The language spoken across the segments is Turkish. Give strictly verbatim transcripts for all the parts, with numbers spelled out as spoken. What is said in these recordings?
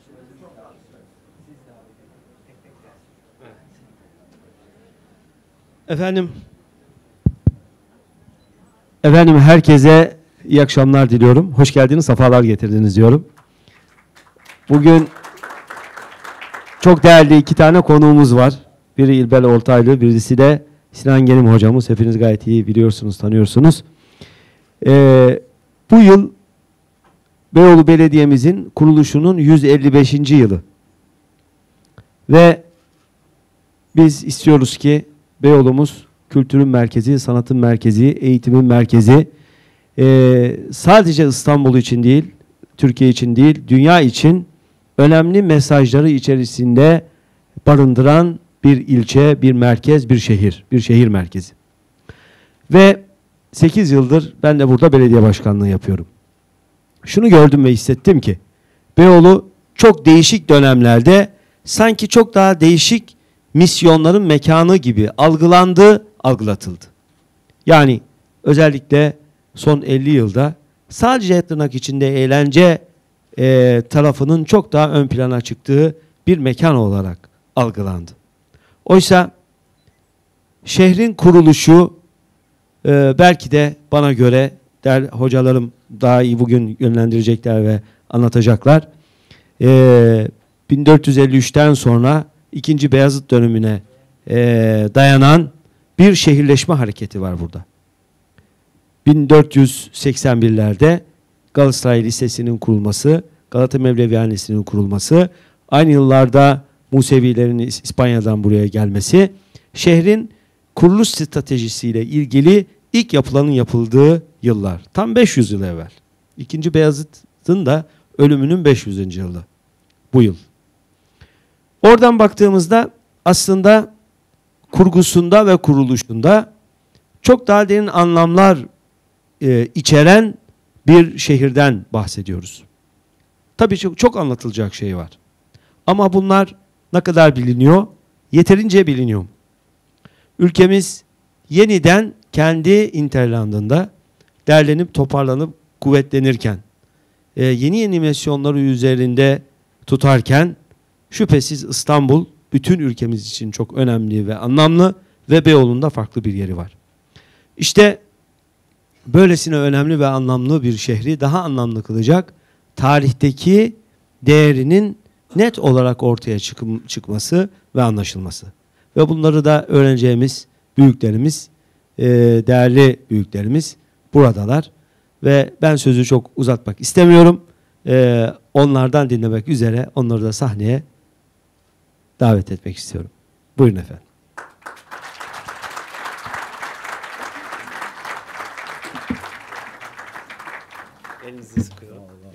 Efendim, efendim herkese iyi akşamlar diliyorum. Hoş geldiniz, sefalar getirdiniz diyorum. Bugün çok değerli iki tane konuğumuz var. Biri İlber Ortaylı, birisi de Sinan Genim hocamız. Hepiniz gayet iyi biliyorsunuz, tanıyorsunuz. Ee, bu yıl Beyoğlu Belediye'mizin kuruluşunun yüz elli beşinci yılı. Ve biz istiyoruz ki Beyoğlu'muz kültürün merkezi, sanatın merkezi, eğitimin merkezi. Ee, sadece İstanbul için değil, Türkiye için değil, dünya için önemli mesajları içerisinde barındıran bir ilçe, bir merkez, bir şehir, bir şehir merkezi. Ve sekiz yıldır ben de burada belediye başkanlığı yapıyorum. Şunu gördüm ve hissettim ki Beyoğlu çok değişik dönemlerde sanki çok daha değişik misyonların mekanı gibi algılandı, algılatıldı. Yani özellikle son elli yılda sadece tırnak içinde eğlence e, tarafının çok daha ön plana çıktığı bir mekan olarak algılandı. Oysa şehrin kuruluşu e, belki de bana göre der, hocalarım daha iyi bugün yönlendirecekler ve anlatacaklar. E, bin dört yüz elli üçten sonra ikinci Beyazıt dönemine e, dayanan bir şehirleşme hareketi var burada. bin dört yüz seksen birlerde Galatasaray Lisesi'nin kurulması, Galata Mevlevihanesi'nin kurulması, aynı yıllarda Musevilerin İspanya'dan buraya gelmesi, şehrin kuruluş stratejisiyle ilgili ilk yapılanın yapıldığı yıllar. Tam beş yüz yıl evvel. İkinci Beyazıt'ın da ölümünün beş yüzüncü yılı. Bu yıl. Oradan baktığımızda aslında kurgusunda ve kuruluşunda çok daha derin anlamlar e, içeren bir şehirden bahsediyoruz. Tabii çok, çok anlatılacak şey var. Ama bunlar ne kadar biliniyor? Yeterince biliniyor. Ülkemiz yeniden kendi interlandında derlenip toparlanıp kuvvetlenirken, e, yeni yeni misyonları üzerinde tutarken şüphesiz İstanbul bütün ülkemiz için çok önemli ve anlamlı ve Beyoğlu'nda farklı bir yeri var. İşte böylesine önemli ve anlamlı bir şehri daha anlamlı kılacak tarihteki değerinin net olarak ortaya çıkım, çıkması ve anlaşılması. Ve bunları da öğreneceğimiz büyüklerimiz, e, değerli büyüklerimiz buradalar. Ve ben sözü çok uzatmak istemiyorum. E, onlardan dinlemek üzere onları da sahneye davet etmek istiyorum. Buyurun efendim. Elinizi sıkıyor.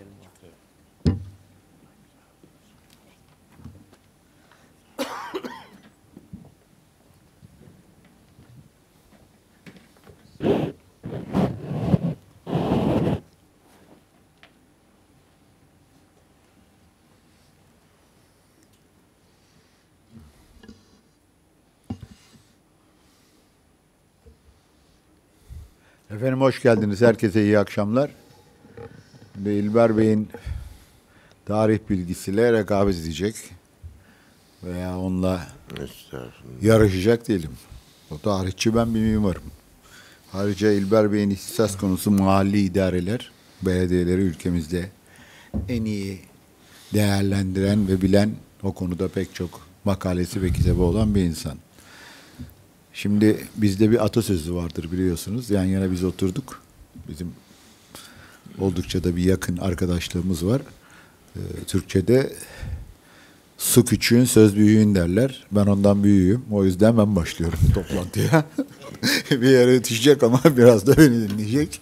Efendim hoş geldiniz. Herkese iyi akşamlar. Ve İlber Bey'in tarih bilgisiyle rekabet edecek veya onunla yarışacak değilim. O tarihçi, ben bir mimarım. Ayrıca İlber Bey'in ihtisas konusu mahalli idareler, belediyeleri ülkemizde en iyi değerlendiren ve bilen, o konuda pek çok makalesi ve kitabı olan bir insan. Şimdi bizde bir atasözü vardır biliyorsunuz. Yan yana biz oturduk. Bizim oldukça da bir yakın arkadaşlığımız var. Ee, Türkçe'de su küçüğün söz büyüğün derler. Ben ondan büyüğüm. O yüzden ben başlıyorum toplantıya. Bir yere yetişecek ama biraz da beni dinleyecek.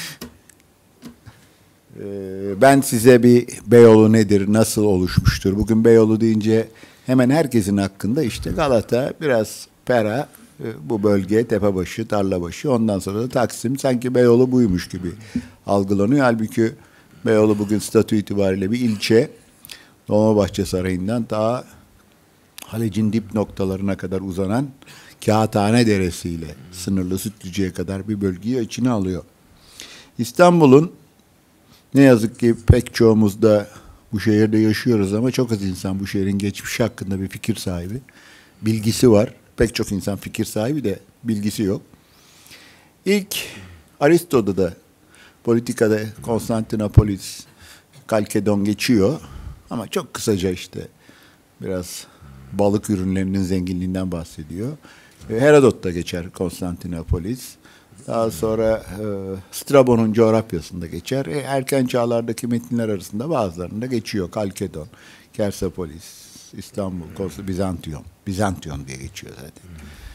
Ee, ben size bir Beyoğlu nedir, nasıl oluşmuştur? Bugün Beyoğlu deyince hemen herkesin hakkında işte Galata, biraz Pera, bu bölge, Tepebaşı, Tarlabaşı, ondan sonra da Taksim, sanki Beyoğlu buymuş gibi algılanıyor. Halbuki Beyoğlu bugün statü itibariyle bir ilçe. Dolmabahçe Sarayı'ndan ta Halic'in dip noktalarına kadar uzanan Kağıthane Deresi ile sınırlı Sütlüce'ye kadar bir bölgeyi içine alıyor. İstanbul'un ne yazık ki pek çoğumuzda Bu şehirde yaşıyoruz ama çok az insan bu şehrin geçmişi hakkında bir fikir sahibi. Bilgisi var. Pek çok insan fikir sahibi de bilgisi yok. İlk Aristo'da politikada Konstantinopolis, Kalkedon geçiyor. Ama çok kısaca işte biraz balık ürünlerinin zenginliğinden bahsediyor. Herodot da geçer Konstantinopolis. Daha sonra e, Strabon'un coğrafyasında geçer. E, erken çağlardaki metinler arasında bazılarında geçiyor. Kalkedon, Kersepolis, İstanbul, Kos- Bizantiyon. Bizantiyon diye geçiyor zaten.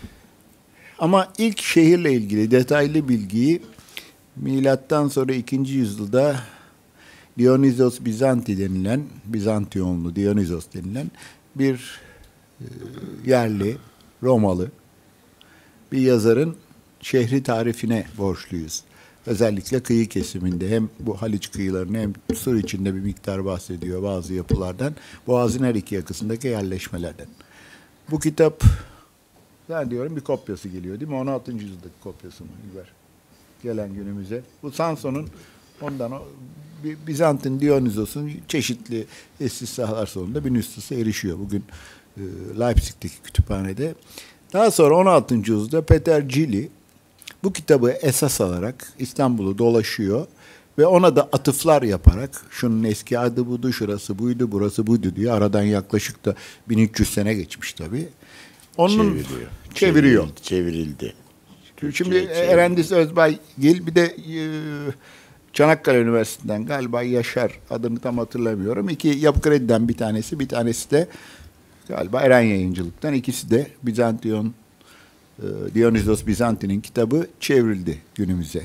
Ama ilk şehirle ilgili detaylı bilgiyi milattan sonra ikinci yüzyılda Dionysios Bizanti denilen, Bizantiyonlu Dionysios denilen bir e, yerli, Romalı bir yazarın şehri tarifine borçluyuz. Özellikle kıyı kesiminde hem bu Haliç kıyılarını hem Sur içinde bir miktar bahsediyor bazı yapılardan. Boğaz'ın her iki yakasındaki yerleşmelerden. Bu kitap, ben diyorum bir kopyası geliyor değil mi? on altıncı yüzyıldaki kopyası mı? İlber? Gelen günümüze. Bu Sanson'un ondan o Bizant'ın Dionysos'un çeşitli istisnalar sonunda bir nüshusa erişiyor. Bugün e, Leipzig'teki kütüphanede. Daha sonra on altıncı yüzyılda Peter Gili bu kitabı esas alarak İstanbul'u dolaşıyor ve ona da atıflar yaparak şunun eski adı budu, şurası buydu, burası buydu diyor. Aradan yaklaşık da bin üç yüz sene geçmiş tabii. Onun Çeviriyor. çeviriyor. Çevrildi. Şimdi Çevrildi. Erendis Özbaygil bir de e, Çanakkale Üniversitesi'nden galiba Yaşar, adını tam hatırlamıyorum. İki Yapı Kredi'den bir tanesi, bir tanesi de galiba Eren Yayıncılık'tan. İkisi de Bizantiyon, e, Dionysios Bizanti'nin kitabı çevrildi günümüze.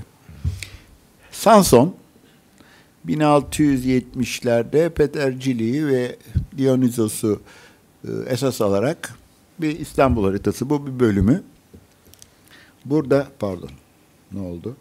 Sanson bin altı yüz yetmişlerde Peter Gili'yi ve Dionysos'u e, esas alarak bir İstanbul haritası, bu bir bölümü. Burada, pardon, ne oldu?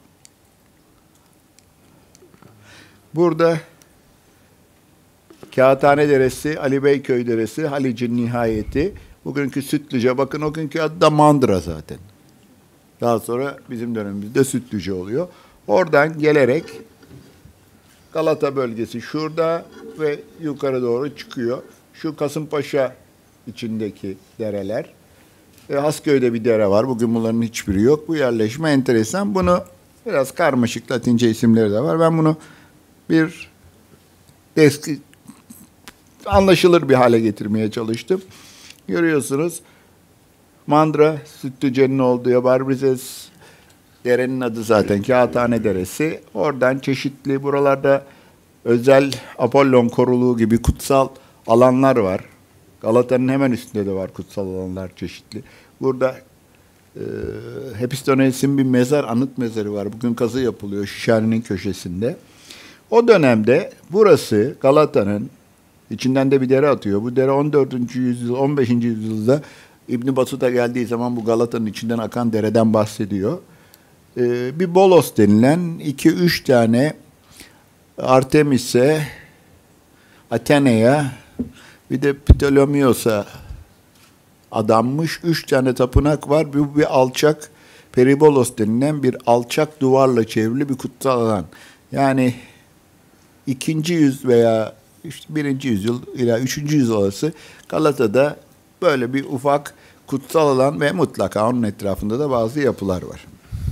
Burada Kağıthane Deresi, Ali Beyköy Deresi, Halic'in nihayeti, bugünkü Sütlüce, bakın o günkü adı da Mandıra zaten. Daha sonra bizim dönemimizde Sütlüce oluyor. Oradan gelerek Galata bölgesi şurada ve yukarı doğru çıkıyor. Şu Kasımpaşa içindeki dereler. E, Hasköy'de bir dere var. Bugün bunların hiçbiri yok. Bu yerleşme enteresan. Bunu biraz karmaşık Latince isimleri de var. Ben bunu bir eski anlaşılır bir hale getirmeye çalıştım. Görüyorsunuz Mandıra, Sütlüce'nin olduğu Barbizes, derenin adı zaten Kağıthane Deresi. Oradan çeşitli buralarda özel Apollon koruluğu gibi kutsal alanlar var. Galata'nın hemen üstünde de var kutsal alanlar çeşitli. Burada e, Hepistones'in bir mezar, anıt mezarı var. Bugün kazı yapılıyor Şişhane'nin köşesinde. O dönemde burası Galata'nın, içinden de bir dere atıyor. Bu dere on dördüncü yüzyıl, on beşinci yüzyılda İbn Battuta geldiği zaman bu Galata'nın içinden akan dereden bahsediyor. Ee, bir Bolos denilen iki üç tane Artemis'e, Atene'ye, bir de Ptolemios'a adanmış üç tane tapınak var. Bu bir alçak, Peribolos denilen bir alçak duvarla çevrili bir kutsal alan. Yani ikinci yüz veya işte birinci yüzyıl ila üçüncü yüzyıl arası Galata'da böyle bir ufak kutsal alan ve mutlaka onun etrafında da bazı yapılar var.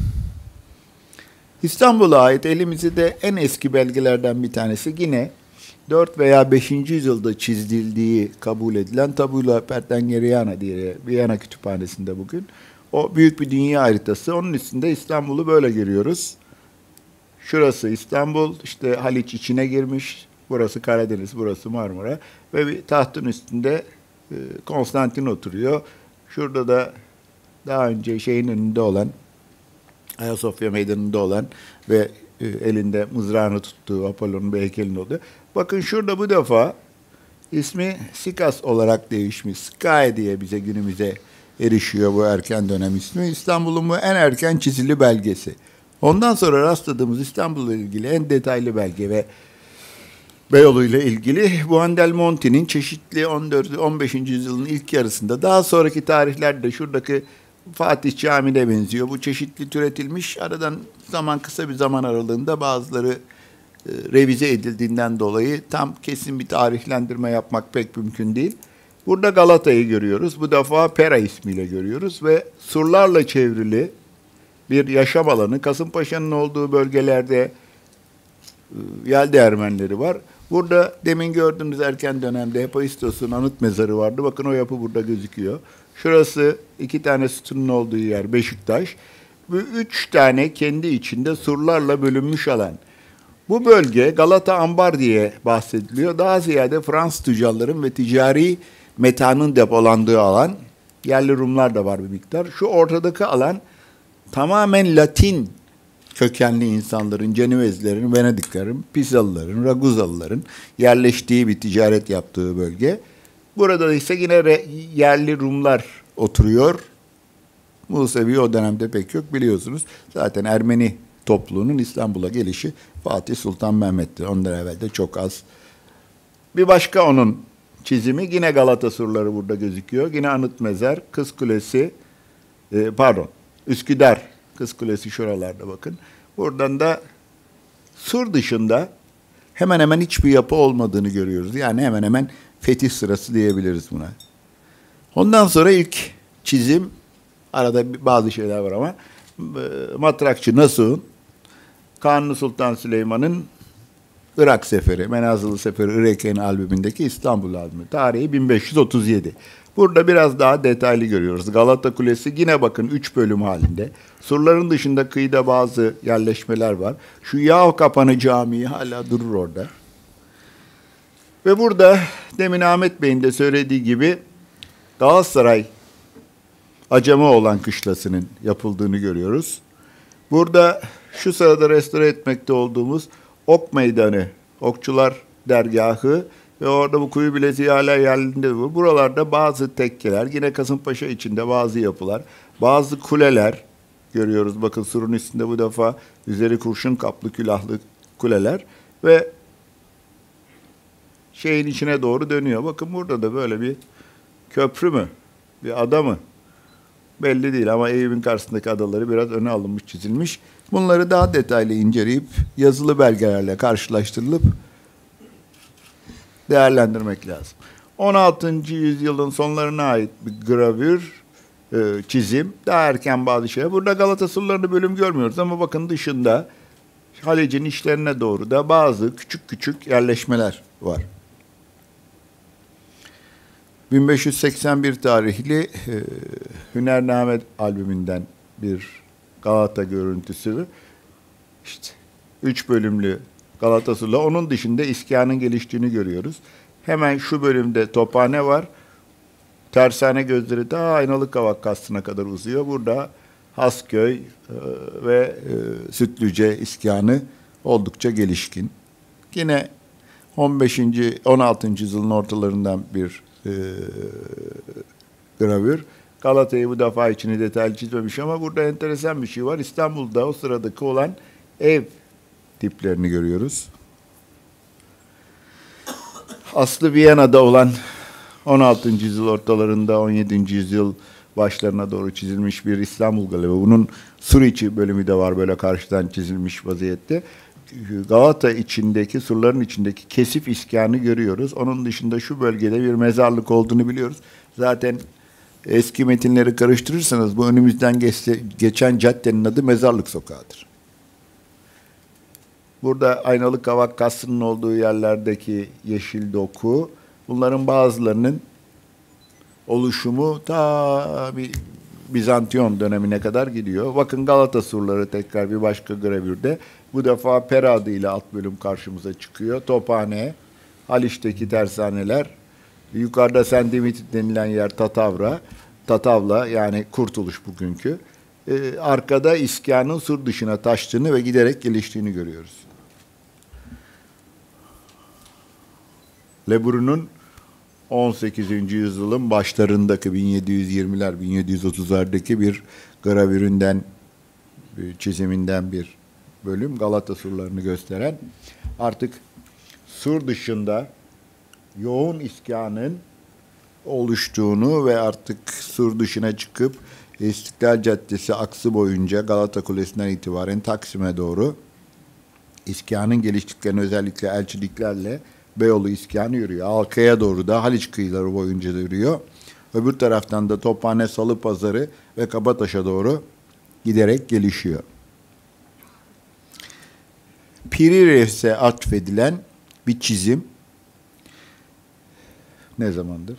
İstanbul'a ait elimizde en eski belgelerden bir tanesi yine dört veya beşinci yüzyılda çizildiği kabul edilen Tabula Pertengeriana diye Viyana Kütüphanesi'nde bugün. O büyük bir dünya haritası. Onun üstünde İstanbul'u böyle görüyoruz. Şurası İstanbul, işte Haliç içine girmiş. Burası Karadeniz, burası Marmara. Ve bir tahtın üstünde e, Konstantin oturuyor. Şurada da daha önce şeyin önünde olan, Ayasofya Meydanı'nda olan ve e, elinde mızrağını tuttuğu Apollon'un bir heykelinin olduğu. Bakın şurada bu defa ismi Sikas olarak değişmiş. Sky diye bize günümüze erişiyor bu erken dönem ismi. İstanbul'un bu en erken çizili belgesi. Ondan sonra rastladığımız İstanbul'la ilgili en detaylı belge ve Beyoğlu ile ilgili Buondelmonti'nin çeşitli on dört on beşinci yüzyılın ilk yarısında, daha sonraki tarihlerde şuradaki Fatih Camii'ne benziyor. Bu çeşitli türetilmiş. Aradan zaman kısa bir zaman aralığında bazıları e, revize edildiğinden dolayı tam kesin bir tarihlendirme yapmak pek mümkün değil. Burada Galata'yı görüyoruz. Bu defa Pera ismiyle görüyoruz ve surlarla çevrili bir yaşam alanı. Kasımpaşa'nın olduğu bölgelerde Yelde Ermenileri var. Burada demin gördüğünüz erken dönemde Hephaistos'un anıt mezarı vardı. Bakın o yapı burada gözüküyor. Şurası iki tane sütunun olduğu yer Beşiktaş. Bu üç tane kendi içinde surlarla bölünmüş alan. Bu bölge Galata Ambar diye bahsediliyor. Daha ziyade Fransız tüccarların ve ticari metanın depolandığı alan. Yerli Rumlar da var bir miktar. Şu ortadaki alan tamamen Latin kökenli insanların, Cenevezlerin, Venediklerin, Pisalıların, Raguzalıların yerleştiği bir ticaret yaptığı bölge. Burada ise yine yerli Rumlar oturuyor. Musevi o dönemde pek yok biliyorsunuz. Zaten Ermeni topluluğunun İstanbul'a gelişi Fatih Sultan Mehmet'ti. Ondan evvel de çok az. Bir başka onun çizimi yine Galata surları burada gözüküyor. Yine anıt mezar, Kız Kulesi, e, pardon Üsküdar Kız Kulesi şuralarda bakın. Buradan da sur dışında hemen hemen hiçbir yapı olmadığını görüyoruz. Yani hemen hemen fetih sırası diyebiliriz buna. Ondan sonra ilk çizim, arada bazı şeyler var ama Matrakçı Nasuh'un Kanuni Sultan Süleyman'ın Irak Seferi, Menazılı Seferi Irak'ın albümündeki İstanbul albümü. Tarihi bin beş yüz otuz yedi. Burada biraz daha detaylı görüyoruz. Galata Kulesi yine bakın üç bölüm halinde. Surların dışında kıyıda bazı yerleşmeler var. Şu Yağ Kapanı Camii hala durur orada. Ve burada demin Ahmet Bey'in de söylediği gibi Galatasaray Acemoğlan Kışlası'nın yapıldığını görüyoruz. Burada şu sırada restore etmekte olduğumuz Ok Meydanı, Okçular Dergahı ve orada bu kuyu bileziği hala yerlerinde. Buralarda bazı tekkeler, yine Kasımpaşa içinde bazı yapılar, bazı kuleler görüyoruz. Bakın surun üstünde bu defa üzeri kurşun kaplı külahlı kuleler ve şeyin içine doğru dönüyor. Bakın burada da böyle bir köprü mü, bir ada mı? Belli değil ama Eyüp'ün karşısındaki adaları biraz öne alınmış, çizilmiş. Bunları daha detaylı inceleyip yazılı belgelerle karşılaştırılıp değerlendirmek lazım. on altıncı yüzyılın sonlarına ait bir gravür, e, çizim, daha erken bazı şeyler. Burada Galata surlarını bölüm görmüyoruz ama bakın dışında Halic'in içlerine doğru da bazı küçük küçük yerleşmeler var. bin beş yüz seksen bir tarihli e, Hünername albümünden bir Galata görüntüsü. İşte üç bölümlü Galata surları. Onun dışında İskan'ın geliştiğini görüyoruz. Hemen şu bölümde Tophane var. Tersane gözleri daha Aynalıkavak kastına kadar uzuyor. Burada Hasköy e, ve e, Sütlüce İskan'ı oldukça gelişkin. Yine on beşinci on altıncı yüzyılın ortalarından bir e, gravür. Galata'yı bu defa içini detaylı çizmemiş ama burada enteresan bir şey var. İstanbul'da o sıradaki olan ev tiplerini görüyoruz. Aslı Viyana'da olan on altıncı yüzyıl ortalarında on yedinci yüzyıl başlarına doğru çizilmiş bir İstanbul Galevi. Bunun sur içi bölümü de var böyle karşıdan çizilmiş vaziyette. Galata içindeki, surların içindeki kesif iskanı görüyoruz. Onun dışında şu bölgede bir mezarlık olduğunu biliyoruz. Zaten eski metinleri karıştırırsanız bu önümüzden geçse, geçen caddenin adı Mezarlık Sokağı'dır. Burada Aynalıkavak Kasrı'nın olduğu yerlerdeki yeşil doku, bunların bazılarının oluşumu ta bir Bizantiyon dönemine kadar gidiyor. Bakın Galata surları tekrar bir başka gravürde. Bu defa Pera adıyla alt bölüm karşımıza çıkıyor. Tophane, Haliç'teki tersaneler, yukarıda Sendimit denilen yer Tatavra, Tatavla yani Kurtuluş bugünkü. Ee, arkada İskan'ın sur dışına taştığını ve giderek geliştiğini görüyoruz. Lebrun'un on sekizinci yüzyılın başlarındaki bin yedi yüz yirmiler bin yedi yüz otuzlardaki bir gravüründen, bir çiziminden bir bölüm Galata surlarını gösteren, artık sur dışında yoğun iskanın oluştuğunu ve artık sur dışına çıkıp İstiklal Caddesi aksı boyunca Galata Kulesi'nden itibaren Taksim'e doğru İskanın geliştiklerini özellikle elçiliklerle Beyoğlu iskanı yürüyor. Halkaya doğru da Haliç kıyıları boyunca da yürüyor. Öbür taraftan da Tophane, Salıpazarı ve Kabataş'a doğru giderek gelişiyor. Piri Reis'e atfedilen bir çizim ne zamandır?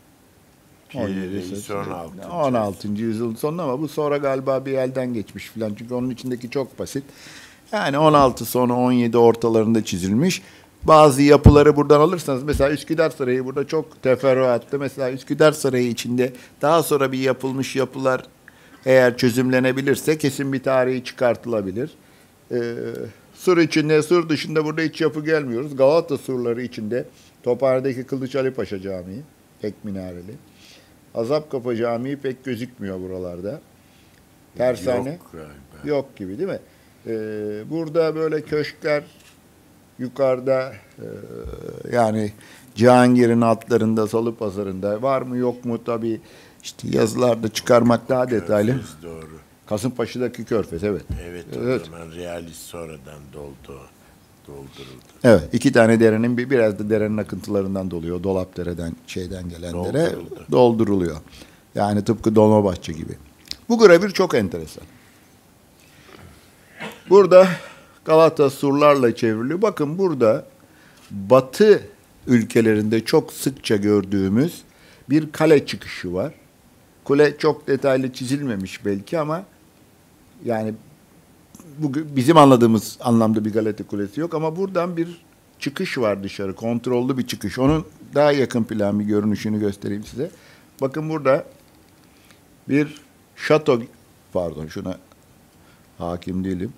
on altıncı yüzyılın sonu ama bu sonra galiba bir elden geçmiş filan. Çünkü onun içindeki çok basit. Yani on altı sonu on yedi ortalarında çizilmiş. Bazı yapıları buradan alırsanız mesela Üsküdar Sarayı burada çok teferruatlı. Mesela Üsküdar Sarayı içinde daha sonra bir yapılmış yapılar eğer çözümlenebilirse kesin bir tarihi çıkartılabilir. Ee, sur içinde, sur dışında burada hiç yapı gelmiyoruz. Galata surları içinde Tophane'deki Kılıç Ali Paşa Camii pek minareli. Azapkapı Camii pek gözükmüyor buralarda. Tersane yok, yok gibi değil mi? Ee, burada böyle köşkler yukarıda e, yani Cihangir'in altlarında, Salıpazarı'nda var mı yok mu tabii işte yazılarda çıkarmak daha Körfez, detaylı. Doğru. Kasımpaşa'daki Körfez evet. Evet o evet. zaman realist sonradan doldu. Dolduruldu. Evet iki tane derenin bir biraz da derenin akıntılarından doluyor. Dolapdere'den şeyden gelenlere Dolduruldu. dolduruluyor. Yani tıpkı Dolmabahçe gibi. Bu gravür çok enteresan. Burada Galata surlarla çevriliyor. Bakın burada Batı ülkelerinde çok sıkça gördüğümüz bir kale çıkışı var. Kule çok detaylı çizilmemiş belki ama yani bu bizim anladığımız anlamda bir Galata Kulesi yok ama buradan bir çıkış var dışarı. Kontrollü bir çıkış. Onun daha yakın plan bir görünüşünü göstereyim size. Bakın burada bir şato, pardon şuna hakim değilim.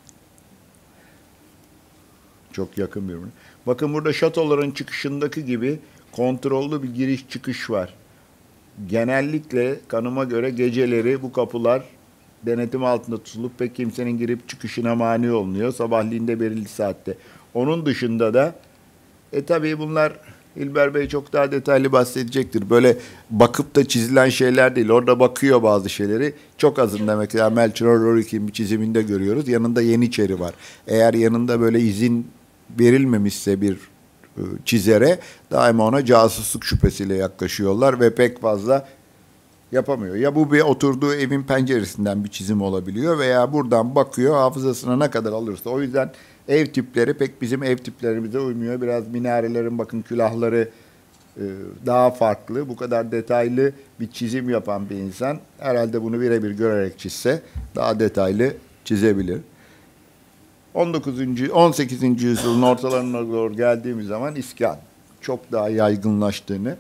Çok yakın birbirine. Bakın burada şatoların çıkışındaki gibi kontrollü bir giriş çıkış var. Genellikle kanıma göre geceleri bu kapılar denetim altında tutulup pek kimsenin girip çıkışına mani olmuyor. Sabahleyin de belirli saatte. Onun dışında da e tabii bunlar İlber Bey çok daha detaylı bahsedecektir. Böyle bakıp da çizilen şeyler değil. Orada bakıyor bazı şeyleri. Çok azında mesela Melchior Rorik'in bir çiziminde görüyoruz. Yanında Yeniçeri var. Eğer yanında böyle izin verilmemişse bir çizere daima ona casusluk şüphesiyle yaklaşıyorlar ve pek fazla yapamıyor. Ya bu bir oturduğu evin penceresinden bir çizim olabiliyor veya buradan bakıyor hafızasına ne kadar alırsa. O yüzden ev tipleri pek bizim ev tiplerimize uymuyor. Biraz minarelerin bakın külahları daha farklı. Bu kadar detaylı bir çizim yapan bir insan herhalde bunu birebir görerek çizse daha detaylı çizebilir. on dokuzuncu on sekizinci yüzyılın ortalarına doğru geldiğimiz zaman iskan çok daha yaygınlaştığını,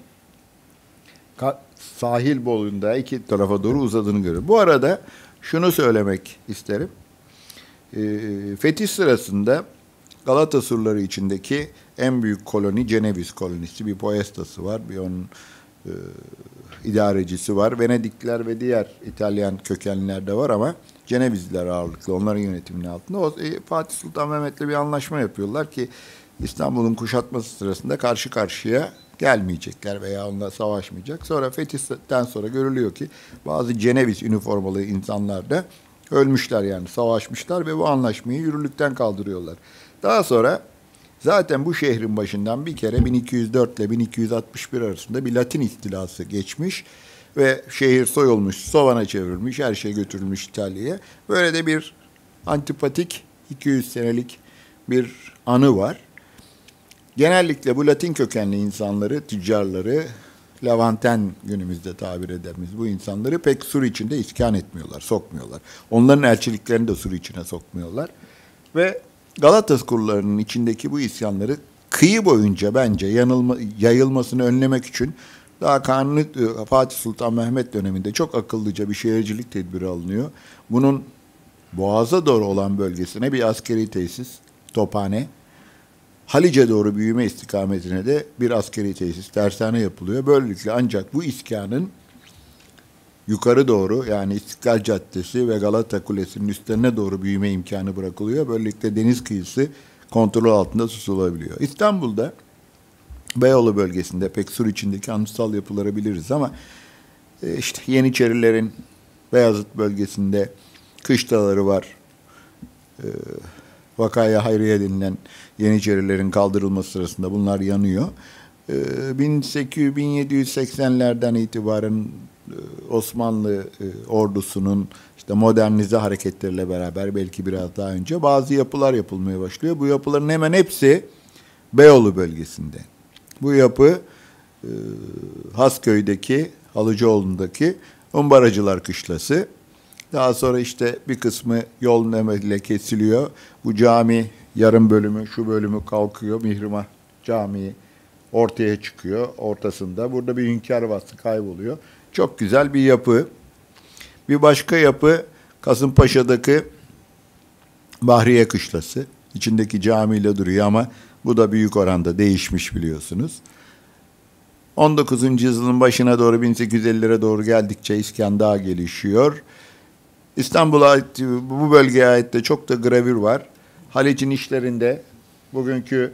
sahil boyunda iki tarafa doğru uzadığını görüyoruz. Bu arada şunu söylemek isterim. E, fetih sırasında Galata surları içindeki en büyük koloni Ceneviz kolonisi. Bir Poestası var, bir onun e, idarecisi var. Venedikliler ve diğer İtalyan kökenliler de var ama Cenevizliler ağırlıklı, onların yönetiminin altında. O, e, Fatih Sultan Mehmet'le bir anlaşma yapıyorlar ki İstanbul'un kuşatması sırasında karşı karşıya gelmeyecekler veya onunla savaşmayacak. Sonra fetihten sonra görülüyor ki bazı Ceneviz üniformalı insanlar da ölmüşler yani savaşmışlar ve bu anlaşmayı yürürlükten kaldırıyorlar. Daha sonra zaten bu şehrin başından bir kere bin iki yüz dört ile bin iki yüz altmış bir arasında bir Latin istilası geçmiş ve şehir soyulmuş, Sovan'a çevrilmiş, her şey götürülmüş İtalya'ya. Böyle de bir antipatik iki yüz senelik bir anı var. Genellikle bu Latin kökenli insanları, tüccarları, Levanten günümüzde tabir ederiz. Bu insanları pek sur içinde iskan etmiyorlar, sokmuyorlar. Onların elçiliklerini de sur içine sokmuyorlar. Ve Galata surlarının içindeki bu isyanları kıyı boyunca bence yanılma, yayılmasını önlemek için daha Kanuni Fatih Sultan Mehmet döneminde çok akıllıca bir şehircilik tedbiri alınıyor. Bunun Boğaz'a doğru olan bölgesine bir askeri tesis, Tophane, Halice doğru büyüme istikametine de bir askeri tesis, tersane yapılıyor. Böylelikle ancak bu iskanın yukarı doğru yani İstiklal Caddesi ve Galata Kulesi'nin üstlerine doğru büyüme imkanı bırakılıyor. Böylelikle deniz kıyısı kontrol altında tutulabiliyor. İstanbul'da Beyoğlu bölgesinde pek sur içindeki anıtsal yapıları biliriz ama işte Yeniçerilerin Beyazıt bölgesinde kışlaları var. Vakaya Hayriye denilen Yeniçerilerin kaldırılması sırasında bunlar yanıyor. bin sekiz yüz bin yedi yüz seksenlerden itibaren Osmanlı ordusunun işte modernize hareketleriyle beraber belki biraz daha önce bazı yapılar yapılmaya başlıyor. Bu yapıların hemen hepsi Beyoğlu bölgesinde. Bu yapı Hasköy'deki, Halıcıoğlu'ndaki Umbaracılar Kışlası. Daha sonra işte bir kısmı yol nemeliyle kesiliyor. Bu cami yarım bölümü, şu bölümü kalkıyor. Mihrimah Camii ortaya çıkıyor ortasında. Burada bir hünkâr vasfı kayboluyor. Çok güzel bir yapı. Bir başka yapı Kasımpaşa'daki Bahriye Kışlası. İçindeki camiyle duruyor ama bu da büyük oranda değişmiş biliyorsunuz. on dokuzuncu yüzyılın başına doğru bin sekiz yüz ellilere doğru geldikçe iskan daha gelişiyor. İstanbul'a ait, bu bölgeye ait de çok da gravür var. Haliç'in işlerinde bugünkü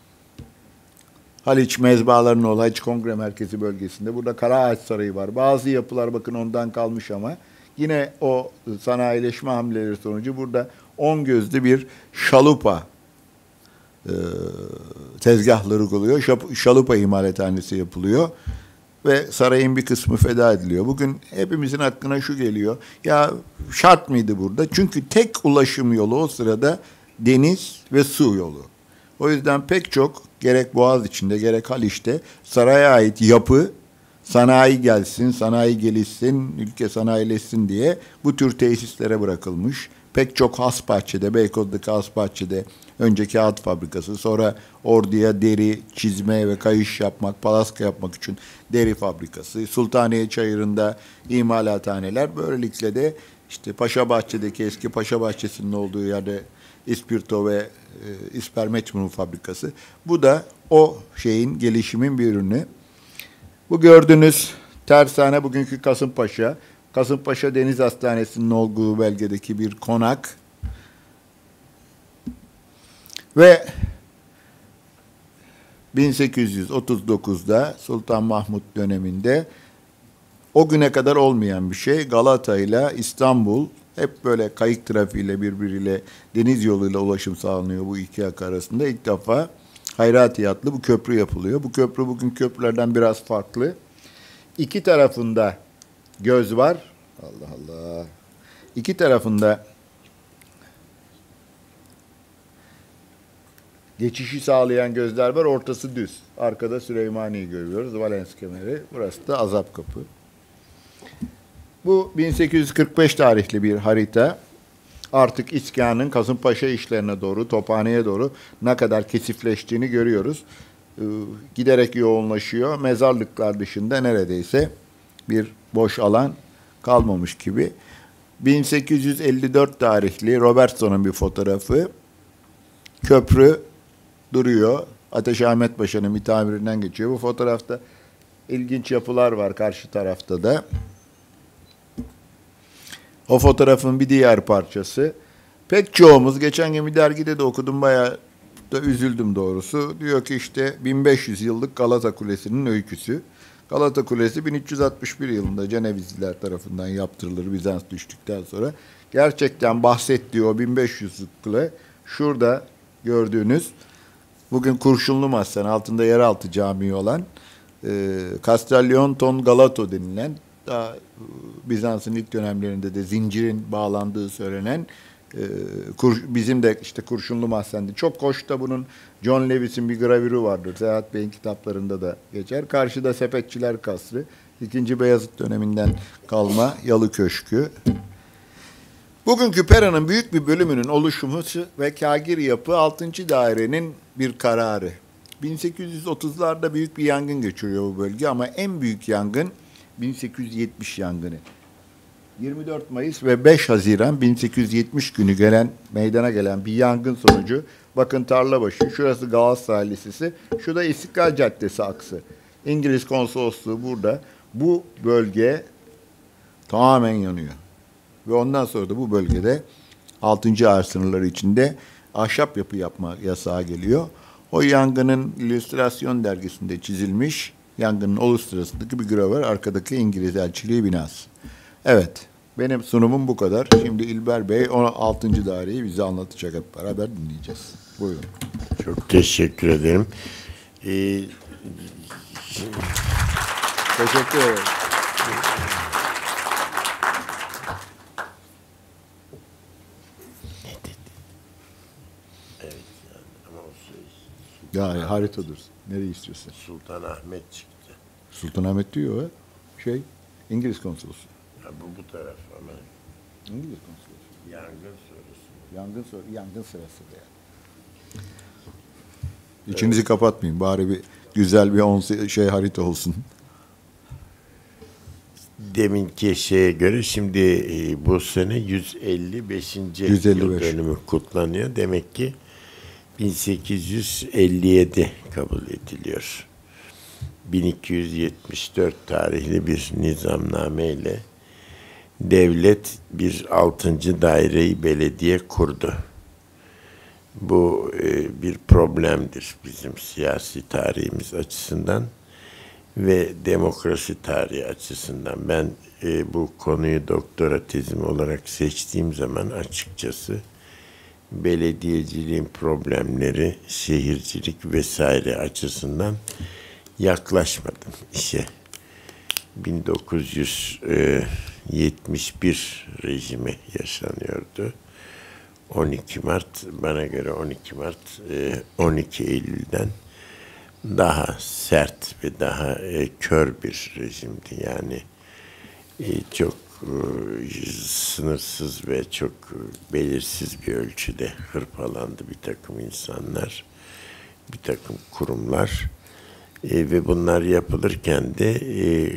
Haliç mezbalarının olduğu Haliç Kongre Merkezi bölgesinde. Burada Karaağaç Sarayı var. Bazı yapılar bakın ondan kalmış ama yine o sanayileşme hamleleri sonucu burada on gözlü bir şalupa e, tezgahları oluyor. Şalupa imalathanesi yapılıyor. Ve sarayın bir kısmı feda ediliyor. Bugün hepimizin aklına şu geliyor. Ya şart mıydı burada? Çünkü tek ulaşım yolu o sırada deniz ve su yolu. O yüzden pek çok gerek Boğaziçi'nde gerek Haliç'te saraya ait yapı, sanayi gelsin, sanayi gelişsin, ülke sanayileşsin diye bu tür tesislere bırakılmış. Pek çok Hasbahçe'de, Beykoz'daki Hasbahçe'de önce kağıt fabrikası, sonra Ordu'ya deri, çizme ve kayış yapmak, palaska yapmak için deri fabrikası, Sultaniye Çayırı'nda imalathaneler, böylelikle de işte Paşabahçe'deki eski Paşabahçesi'nin olduğu yerde İspirto ve e, İspermeçmunu fabrikası. Bu da o şeyin, gelişimin bir ürünü. Bu gördüğünüz tersane bugünkü Kasımpaşa. Kasımpaşa Deniz Hastanesi'nin olduğu belgedeki bir konak. Ve bin sekiz yüz otuz dokuzda Sultan Mahmut döneminde o güne kadar olmayan bir şey, Galata ile İstanbul hep böyle kayık trafiğiyle birbiriyle deniz yoluyla ulaşım sağlanıyor bu iki yaka arasında. İlk defa Hayrati adlı bu köprü yapılıyor. Bu köprü bugün köprülerden biraz farklı. İki tarafında göz var. Allah Allah. İki tarafında geçişi sağlayan gözler var. Ortası düz. Arkada Süleymaniye'yi görüyoruz. Valens kemeri. Burası da Azap Kapı. Bu bin sekiz yüz kırk beş tarihli bir harita. Artık iskanın Kasımpaşa işlerine doğru, Tophane'ye doğru ne kadar kesifleştiğini görüyoruz. Giderek yoğunlaşıyor. Mezarlıklar dışında neredeyse bir boş alan kalmamış gibi. bin sekiz yüz elli dört tarihli Robertson'un bir fotoğrafı. Köprü duruyor. Ateş Ahmet Paşa'nın bir tamirinden geçiyor. Bu fotoğrafta ilginç yapılar var karşı tarafta da. O fotoğrafın bir diğer parçası. Pek çoğumuz, geçen gün bir dergide de okudum, bayağı da üzüldüm doğrusu. Diyor ki işte bin beş yüz yıllık Galata Kulesi'nin öyküsü. Galata Kulesi bin üç yüz altmış bir yılında Cenevizliler tarafından yaptırılır Bizans düştükten sonra. Gerçekten bahsettiği o bin beş yüzlük kule şurada gördüğünüz bugün Kurşunlu Mahzen altında yeraltı camii olan e, Castellion Ton Galato denilen, daha Bizans'ın ilk dönemlerinde de zincirin bağlandığı söylenen e, kur, bizim de işte Kurşunlu Mahzen'de. Çok hoş da bunun John Lewis'in bir gravürü vardır. Seyahat Bey'in kitaplarında da geçer. Karşıda Sepetçiler Kasrı. ikinci Beyazıt döneminden kalma Yalı Köşkü. Bugünkü Pera'nın büyük bir bölümünün oluşumu ve kâgir yapı altıncı dairenin bir kararı. bin sekiz yüz otuzlarda büyük bir yangın geçiriyor bu bölge ama en büyük yangın bin sekiz yüz yetmiş yangını. yirmi dört Mayıs ve beş Haziran bin sekiz yüz yetmiş günü gelen meydana gelen bir yangın sonucu, bakın Tarlabaşı, şurası Galatasaray Lisesi, şu da İstiklal Caddesi aksı. İngiliz konsolosluğu burada. Bu bölge tamamen yanıyor. Ve ondan sonra da bu bölgede altıncı ağır sınırları içinde ahşap yapı yapma yasağı geliyor. O yangının illüstrasyon dergisinde çizilmiş, yangının oluş sırasındaki bir gravür, arkadaki İngiliz elçiliği binası. Evet, Benim sunumum bu kadar. Şimdi İlber Bey on altıncı daireyi bize anlatacak, hep beraber dinleyeceğiz. Buyurun. Çok teşekkür ederim. Ee, Teşekkür ederim. evet yani ama o şey, Ya harita dursun. Nereyi istiyorsun? Sultanahmet çıktı. Sultanahmet diyor ha. Şey, İngiliz konsolosu. Ya bu bu taraf ama İngiliz konsolosu. yangın sonrası. Yangın, sor- yangın sırası da yani. İçinizi evet. kapatmayın. Bari bir güzel bir on şey harita olsun. Deminki şeye göre şimdi e, bu sene yüz elli beşinci yüz elli beş. yıl dönümü kutlanıyor. Demek ki bin sekiz yüz elli yedi kabul ediliyor. bin iki yüz yetmiş dört tarihli bir nizamname ile devlet bir altıncı daireyi belediye kurdu. Bu e, bir problemdir bizim siyasi tarihimiz açısından ve demokrasi tarihi açısından. Ben e, bu konuyu doktora tezim olarak seçtiğim zaman açıkçası belediyeciliğin problemleri, şehircilik vesaire açısından yaklaşmadım işe. bin dokuz yüz yetmiş bir rejimi yaşanıyordu. on iki Mart, bana göre on iki Mart, on iki Eylül'den daha sert ve daha kör bir rejimdi. Yani çok sınırsız ve çok belirsiz bir ölçüde hırpalandı bir takım insanlar, bir takım kurumlar. E, ve bunlar yapılırken de e,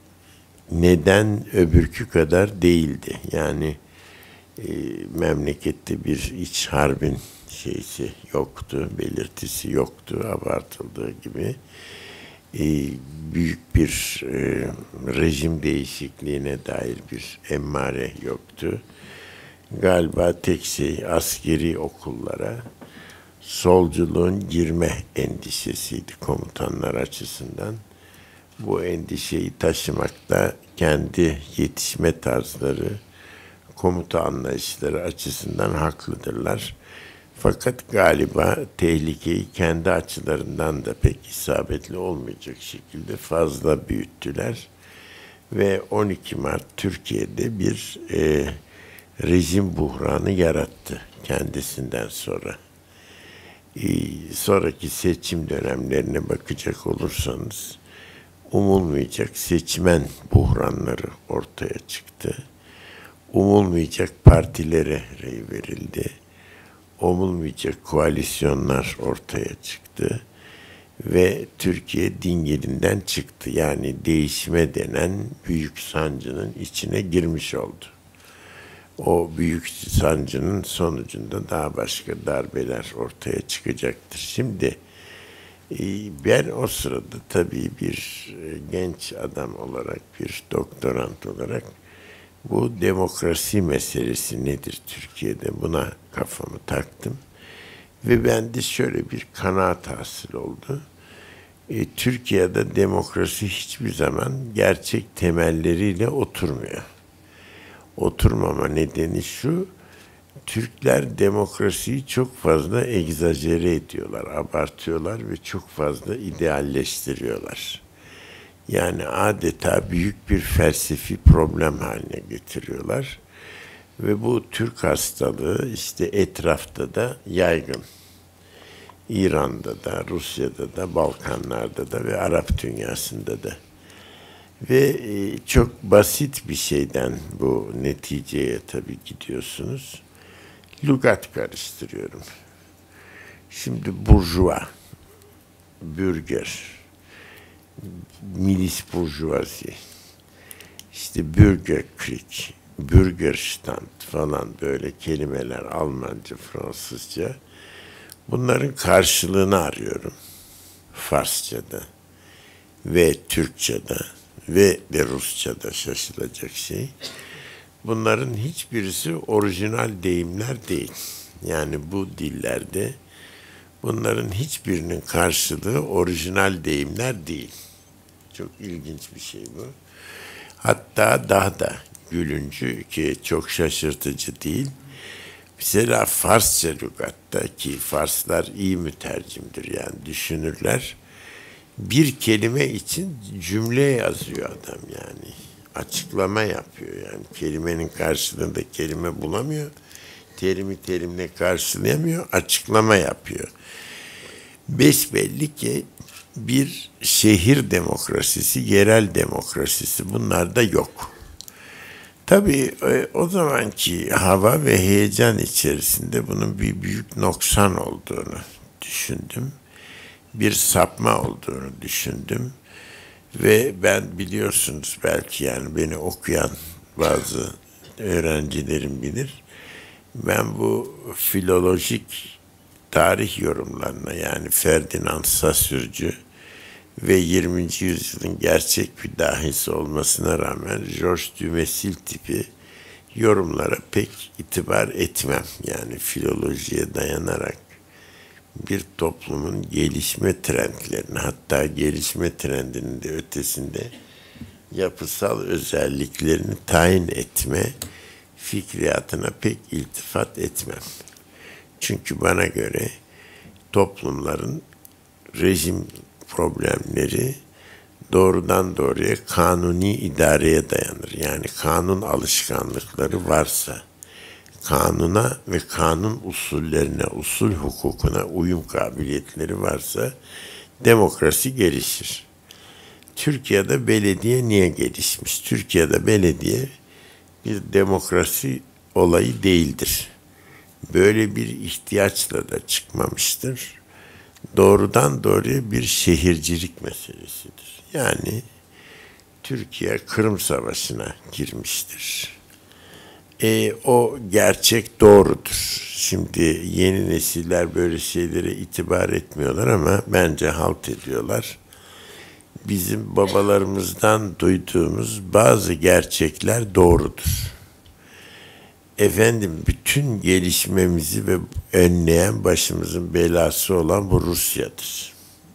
neden öbürkü kadar değildi. Yani e, memlekette bir iç harbin şeysi yoktu, belirtisi yoktu, abartıldığı gibi. E, büyük bir e, rejim değişikliğine dair bir emmare yoktu. Galiba tek şey askeri okullara solculuğun girme endişesiydi komutanlar açısından. Bu endişeyi taşımakta kendi yetişme tarzları, komuta anlayışları açısından haklıdırlar. Fakat galiba tehlikeyi kendi açılarından da pek isabetli olmayacak şekilde fazla büyüttüler. Ve on iki Mart Türkiye'de bir e, rejim buhranı yarattı kendisinden sonra. Sonraki seçim dönemlerine bakacak olursanız umulmayacak seçmen buhranları ortaya çıktı. Umulmayacak partilere rey verildi. Umulmayacak koalisyonlar ortaya çıktı. Ve Türkiye dingilinden çıktı. Yani değişme denen büyük sancının içine girmiş oldu. O büyük sancının sonucunda daha başka darbeler ortaya çıkacaktır. Şimdi ben o sırada tabii bir genç adam olarak, bir doktorant olarak bu demokrasi meselesi nedir Türkiye'de, buna kafamı taktım. Ve bende şöyle bir kanaat hasıl oldu. E, Türkiye'de demokrasi hiçbir zaman gerçek temelleriyle oturmuyor. Oturmama nedeni şu, Türkler demokrasiyi çok fazla egzajere ediyorlar, abartıyorlar ve çok fazla idealleştiriyorlar. Yani adeta büyük bir felsefi problem haline getiriyorlar. Ve bu Türk hastalığı işte etrafta da yaygın. İran'da da, Rusya'da da, Balkanlar'da da ve Arap dünyasında da. Ve çok basit bir şeyden bu neticeye tabii gidiyorsunuz. Lügat karıştırıyorum. Şimdi burjuva, bürger, milis burjuvazi, işte bürgerkrieg, bürgerstand falan böyle kelimeler Almanca, Fransızca. Bunların karşılığını arıyorum. Farsça'da ve Türkçe'de ve de Rusça'da, şaşılacak şey. Bunların hiçbirisi orijinal deyimler değil. Yani bu dillerde bunların hiçbirinin karşılığı orijinal deyimler değil. Çok ilginç bir şey bu. Hatta daha da gülüncü ki çok şaşırtıcı değil. Mesela Farsça lügatta ki Farslar iyi mütercimdir yani düşünürler. Bir kelime için cümle yazıyor adam yani. Açıklama yapıyor yani. Kelimenin karşılığında kelime bulamıyor. Terimi terimle karşılayamıyor. Açıklama yapıyor. Besbelli ki bir şehir demokrasisi, yerel demokrasisi bunlarda yok. Tabii o zamanki hava ve heyecan içerisinde bunun bir büyük noksan olduğunu düşündüm. Bir sapma olduğunu düşündüm. Ve ben biliyorsunuz belki yani beni okuyan bazı öğrencilerim bilir. Ben bu filolojik tarih yorumlarına yani Ferdinand Saussure ve yirminci yüzyılın gerçek bir dahisi olmasına rağmen Georges Dumézil tipi yorumlara pek itibar etmem. Yani filolojiye dayanarak bir toplumun gelişme trendlerini hatta gelişme trendinin de ötesinde yapısal özelliklerini tayin etme fikriyatına pek iltifat etmem. Çünkü bana göre toplumların rejim problemleri doğrudan doğruya kanuni idareye dayanır. Yani kanun alışkanlıkları varsa, kanuna ve kanun usullerine, usul hukukuna uyum kabiliyetleri varsa demokrasi gelişir. Türkiye'de belediye niye gelişmiş? Türkiye'de belediye bir demokrasi olayı değildir. Böyle bir ihtiyaçla da çıkmamıştır. Doğrudan doğruya bir şehircilik meselesidir. Yani Türkiye Kırım Savaşı'na girmiştir. E, o gerçek doğrudur. Şimdi yeni nesiller böyle şeylere itibar etmiyorlar ama bence halt ediyorlar. Bizim babalarımızdan duyduğumuz bazı gerçekler doğrudur. Efendim bütün gelişmemizi ve önleyen başımızın belası olan bu Rusya'dır.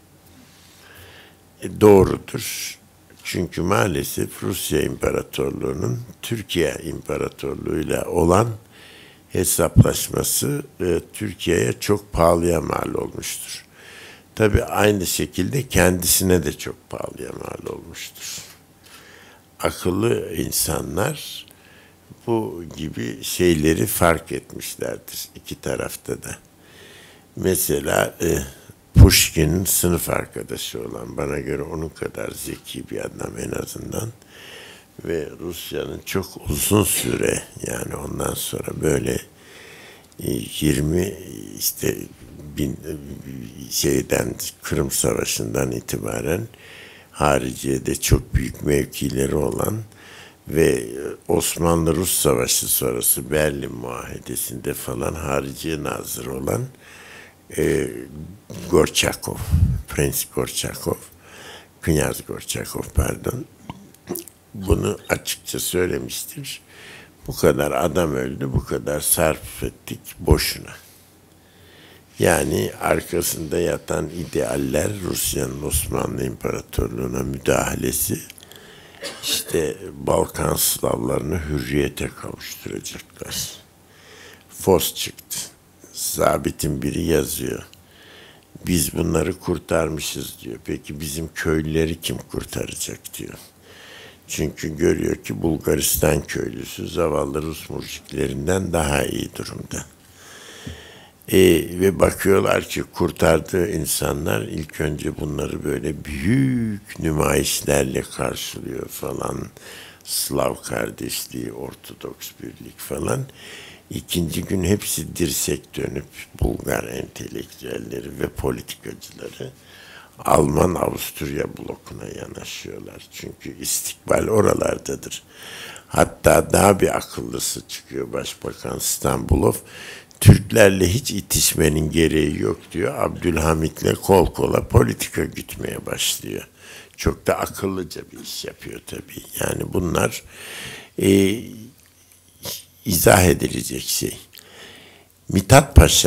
E, doğrudur. Çünkü maalesef Rusya İmparatorluğu'nun Türkiye İmparatorluğu'yla olan hesaplaşması e, Türkiye'ye çok pahalıya mal olmuştur. Tabii aynı şekilde kendisine de çok pahalıya mal olmuştur. Akıllı insanlar bu gibi şeyleri fark etmişlerdir iki tarafta da. Mesela e, Pushkin'in sınıf arkadaşı olan, bana göre onun kadar zeki bir adam en azından ve Rusya'nın çok uzun süre yani ondan sonra böyle yirmi işte bin şeyden Kırım Savaşı'ndan itibaren hariciyede çok büyük mevkileri olan ve Osmanlı-Rus Savaşı sonrası Berlin Muahedesi'nde falan hariciye nazırı olan e, Gorçakov, Prens Gorçakov, Knyaz Gorçakov pardon, bunu açıkça söylemiştir. Bu kadar adam öldü, bu kadar sarf ettik boşuna. Yani arkasında yatan idealler, Rusya'nın Osmanlı İmparatorluğu'na müdahalesi, işte Balkan Slavlarını hürriyete kavuşturacaklar. Fos çıktı. Zabitin biri yazıyor. Biz bunları kurtarmışız diyor. Peki bizim köylüleri kim kurtaracak diyor. Çünkü görüyor ki Bulgaristan köylüsü zavallı Rus murciklerinden daha iyi durumda. E, ve bakıyorlar ki kurtardığı insanlar ilk önce bunları böyle büyük nümayişlerle karşılıyor falan. Slav kardeşliği, Ortodoks birlik falan. İkinci gün hepsi dirsek dönüp Bulgar entelektüelleri ve politikacıları Alman Avusturya blokuna yanaşıyorlar. Çünkü istikbal oralardadır. Hatta daha bir akıllısı çıkıyor Başbakan Stambulov. Türklerle hiç itişmenin gereği yok diyor. Abdülhamit'le kol kola politika gütmeye başlıyor. Çok da akıllıca bir iş yapıyor tabii. Yani bunlar e, izah edilecek şey. Mithat Paşa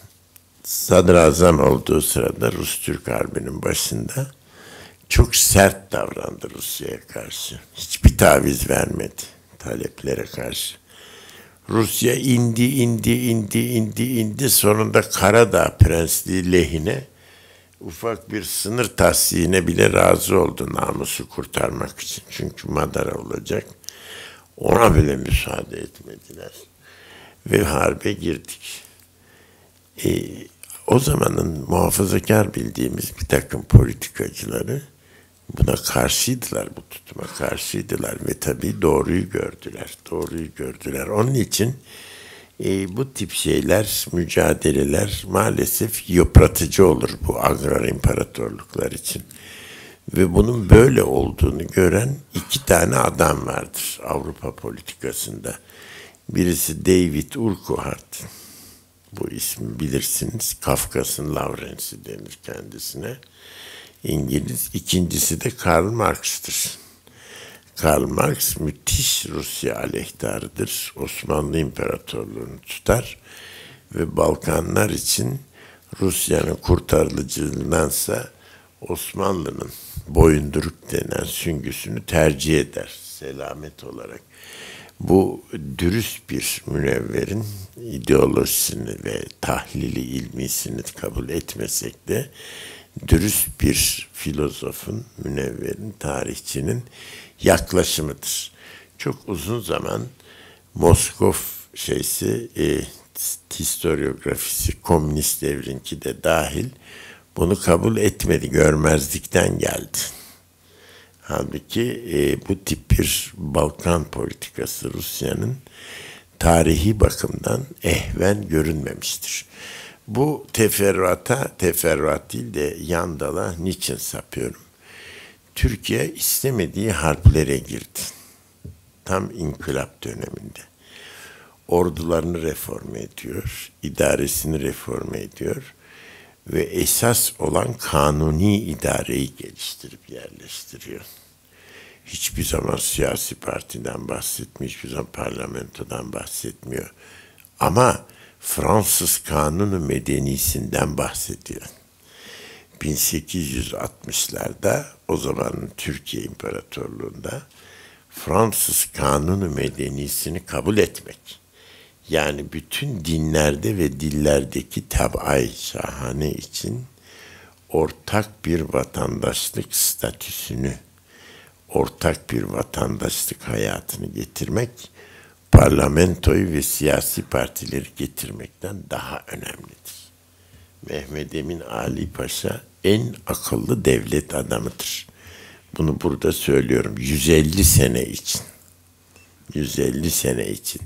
sadrazam olduğu sırada Rus-Türk Harbi'nin başında çok sert davrandı Rusya'ya karşı. Hiçbir taviz vermedi. taleplere karşı. Rusya indi, indi, indi, indi, indi. Sonunda Karadağ Prensliği lehine ufak bir sınır tahsisine bile razı oldu namusu kurtarmak için. Çünkü madara olacak. Ona bile müsaade etmediler. Ve harbe girdik. E, o zamanın muhafazakar bildiğimiz bir takım politikacıları buna karşıydılar, bu tutuma karşıydılar ve tabii doğruyu gördüler, doğruyu gördüler. Onun için e, bu tip şeyler, mücadeleler maalesef yıpratıcı olur bu agrar imparatorluklar için. Ve bunun böyle olduğunu gören iki tane adam vardır Avrupa politikasında. Birisi David Urquhart, bu ismi bilirsiniz, Kafkas'ın Lawrence'i denir kendisine. İngiliz. İkincisi de Karl Marx'tır. Karl Marx müthiş Rusya aleyhtarıdır. Osmanlı İmparatorluğu'nu tutar ve Balkanlar için Rusya'nın kurtarıcılığındansa Osmanlı'nın boyunduruk denen süngüsünü tercih eder selamet olarak. Bu dürüst bir münevverin ideolojisini ve tahlili ilmisini kabul etmesek de dürüst bir filozofun, münevverin, tarihçinin yaklaşımıdır. Çok uzun zaman Moskov şeysi, e, historiografisi, komünist devrinki de dahil bunu kabul etmedi, görmezlikten geldi. Halbuki e, bu tip bir Balkan politikası Rusya'nın tarihi bakımdan ehven görünmemiştir. Bu teferruata, teferruat değil de yan dala niçin sapıyorum? Türkiye istemediği harplere girdi. Tam inkılap döneminde. Ordularını reforme ediyor, idaresini reforme ediyor ve esas olan kanuni idareyi geliştirip yerleştiriyor. Hiçbir zaman siyasi partiden bahsetmiyor, hiçbir zaman parlamentodan bahsetmiyor. Ama Fransız Kanunu Medenisi'nden bahsediyor. bin sekiz yüz altmışlarda o zamanın Türkiye İmparatorluğu'nda Fransız Kanunu Medenisi'ni kabul etmek. Yani bütün dinlerde ve dillerdeki tab'ay şahane için ortak bir vatandaşlık statüsünü, ortak bir vatandaşlık hayatını getirmek, parlamentoyu ve siyasi partileri getirmekten daha önemlidir. Mehmed Emin Ali Paşa en akıllı devlet adamıdır. Bunu burada söylüyorum. yüz elli sene için. yüz elli sene için.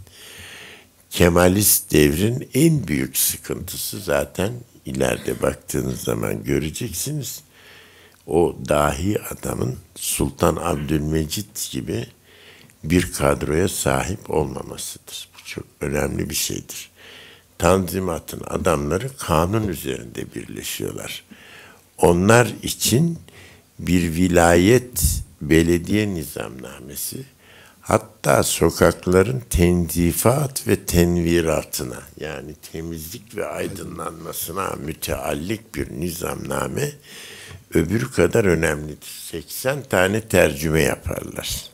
Kemalist devrin en büyük sıkıntısı zaten ileride baktığınız zaman göreceksiniz. O dahi adamın Sultan Abdülmecit gibi bir kadroya sahip olmamasıdır. Bu çok önemli bir şeydir. Tanzimat'ın adamları kanun üzerinde birleşiyorlar. Onlar için bir vilayet belediye nizamnamesi, hatta sokakların tenzifat ve tenviratına, yani temizlik ve aydınlanmasına müteallik bir nizamname öbürü kadar önemlidir. seksen tane tercüme yaparlar.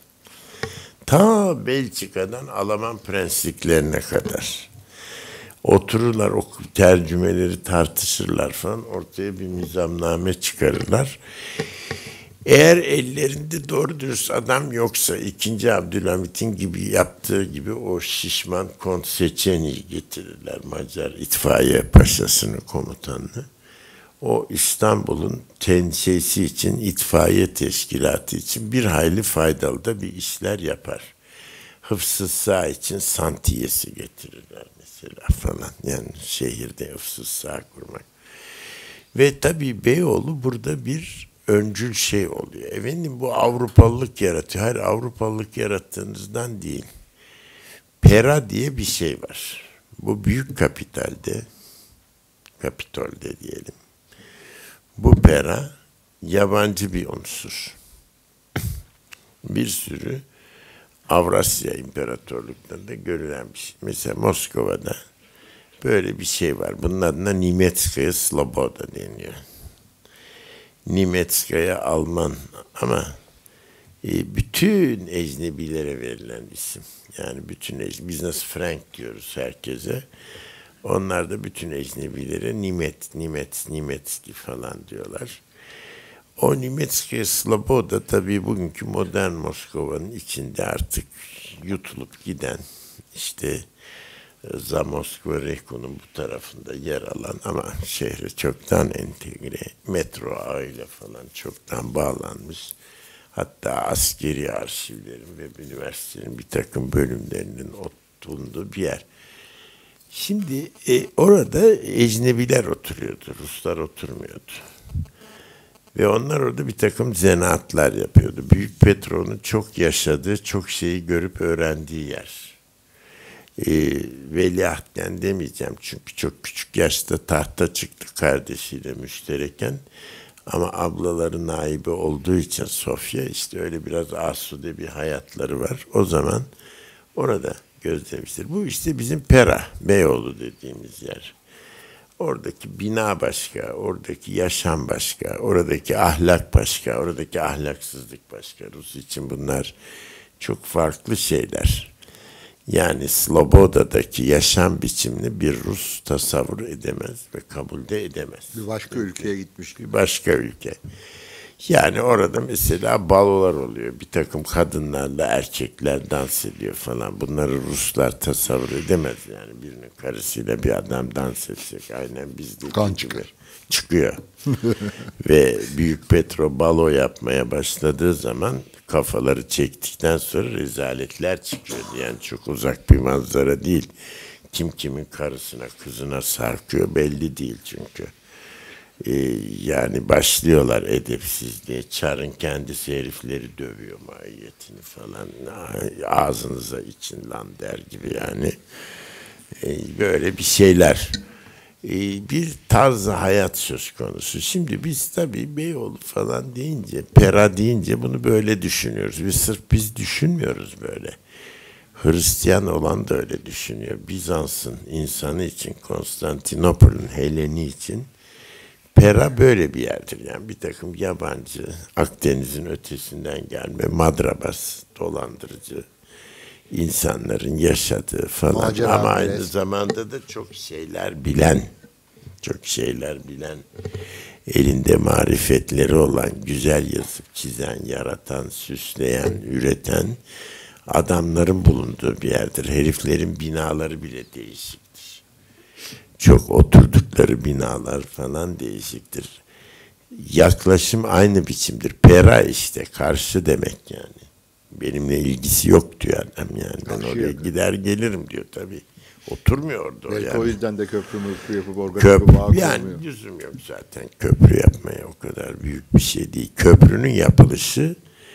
Ta Belçika'dan Alman prensliklerine kadar. Otururlar, o tercümeleri tartışırlar falan, ortaya bir nizamname çıkarırlar. Eğer ellerinde doğru dürüst adam yoksa, ikinci Abdülhamit'in gibi yaptığı gibi o şişman Kont Seçeni'yi getirirler, Macar itfaiye paşasını, komutanını. O İstanbul'un tensiyesi için, itfaiye teşkilatı için bir hayli faydalı da bir işler yapar. Hıfzı sağ için santiyesi getirirler mesela falan. Yani şehirde hıfzı sağ kurmak. Ve tabii Beyoğlu burada bir öncül şey oluyor. Efendim bu Avrupalılık yaratıyor. Hayır, Avrupalılık yarattığınızdan değil. Pera diye bir şey var. Bu büyük kapitalde, Kapitol'de diyelim. Bu pera yabancı bir unsur. Bir sürü Avrasya İmparatorluklarında görülen bir şey. Mesela Moskova'da böyle bir şey var. Bunun adına Nimetskaya Sloboda deniyor. Nimetskaya Alman ama E, bütün ecnebilere verilen isim. Yani bütün ecnebi, biz nasıl Frank diyoruz herkese. Onlar da bütün ecnebilere Nimet, Nimet, Nimetski falan diyorlar. O Nimetskiye Sloboda tabii bugünkü modern Moskova'nın içinde artık yutulup giden, işte Zamoskva Reku'nun bu tarafında yer alan ama şehre çoktan entegre, metro ağıyla falan çoktan bağlanmış. Hatta askeri arşivlerin ve üniversitenin bir takım bölümlerinin oturduğu bir yer. Şimdi e, orada ecnebiler oturuyordu, Ruslar oturmuyordu. Ve onlar orada bir takım zanaatlar yapıyordu. Büyük Petro'nun çok yaşadığı, çok şeyi görüp öğrendiği yer. E, veliahtken demeyeceğim çünkü çok küçük yaşta tahta çıktı kardeşiyle müştereken. Ama ablaları naibi olduğu için Sofya, işte öyle biraz asude bir hayatları var. O zaman orada gözlemiştir. Bu işte bizim Pera, Beyoğlu dediğimiz yer. Oradaki bina başka, oradaki yaşam başka, oradaki ahlak başka, oradaki ahlaksızlık başka. Rus için bunlar çok farklı şeyler. Yani Sloboda'daki yaşam biçimini bir Rus tasavvur edemez ve kabul de edemez. Bir başka ülkeye gitmiş gibi. Bir başka ülke. Yani orada mesela balolar oluyor. Bir takım kadınlarla erkekler dans ediyor falan. Bunları Ruslar tasavvur edemez yani. Birinin karısıyla bir adam dans edecek. Aynen bizdeki Kan gibi çıkar. çıkıyor. Ve Büyük Petro balo yapmaya başladığı zaman kafaları çektikten sonra rezaletler çıkıyordu. Yani çok uzak bir manzara değil. Kim kimin karısına, kızına sarkıyor belli değil çünkü. Ee, yani başlıyorlar edepsizliğe. Çar'ın kendisi herifleri dövüyor mahiyetini falan. Ağzınıza için lan der gibi yani. Ee, böyle bir şeyler. Ee, bir tarz hayat söz konusu. Şimdi biz tabii Beyoğlu falan deyince, Pera deyince bunu böyle düşünüyoruz. Ve sırf biz düşünmüyoruz böyle. Hristiyan olan da öyle düşünüyor. Bizans'ın insanı için, Konstantinopol'ün Heleni için Pera böyle bir yerdir. Yani bir takım yabancı, Akdeniz'in ötesinden gelme, madrabas, dolandırıcı insanların yaşadığı falan. Macera ama perest. aynı zamanda da çok şeyler bilen, çok şeyler bilen, elinde marifetleri olan, güzel yazıp çizen, yaratan, süsleyen, üreten adamların bulunduğu bir yerdir. Heriflerin binaları bile değişiktir. Çok oturdukları binalar falan değişiktir. Yaklaşım aynı biçimdir. Pera işte, karşı demek yani. Benimle ilgisi yok diyor adam yani. Ben Karşı oraya yok. gider gelirim diyor tabii. Oturmuyor orada o Belki yani. o yüzden de köprü mürprü yapıp organik Köprü, bir bağ yani kurmuyor. lüzum yok zaten köprü yapmaya, o kadar büyük bir şey değil. Köprünün yapılışı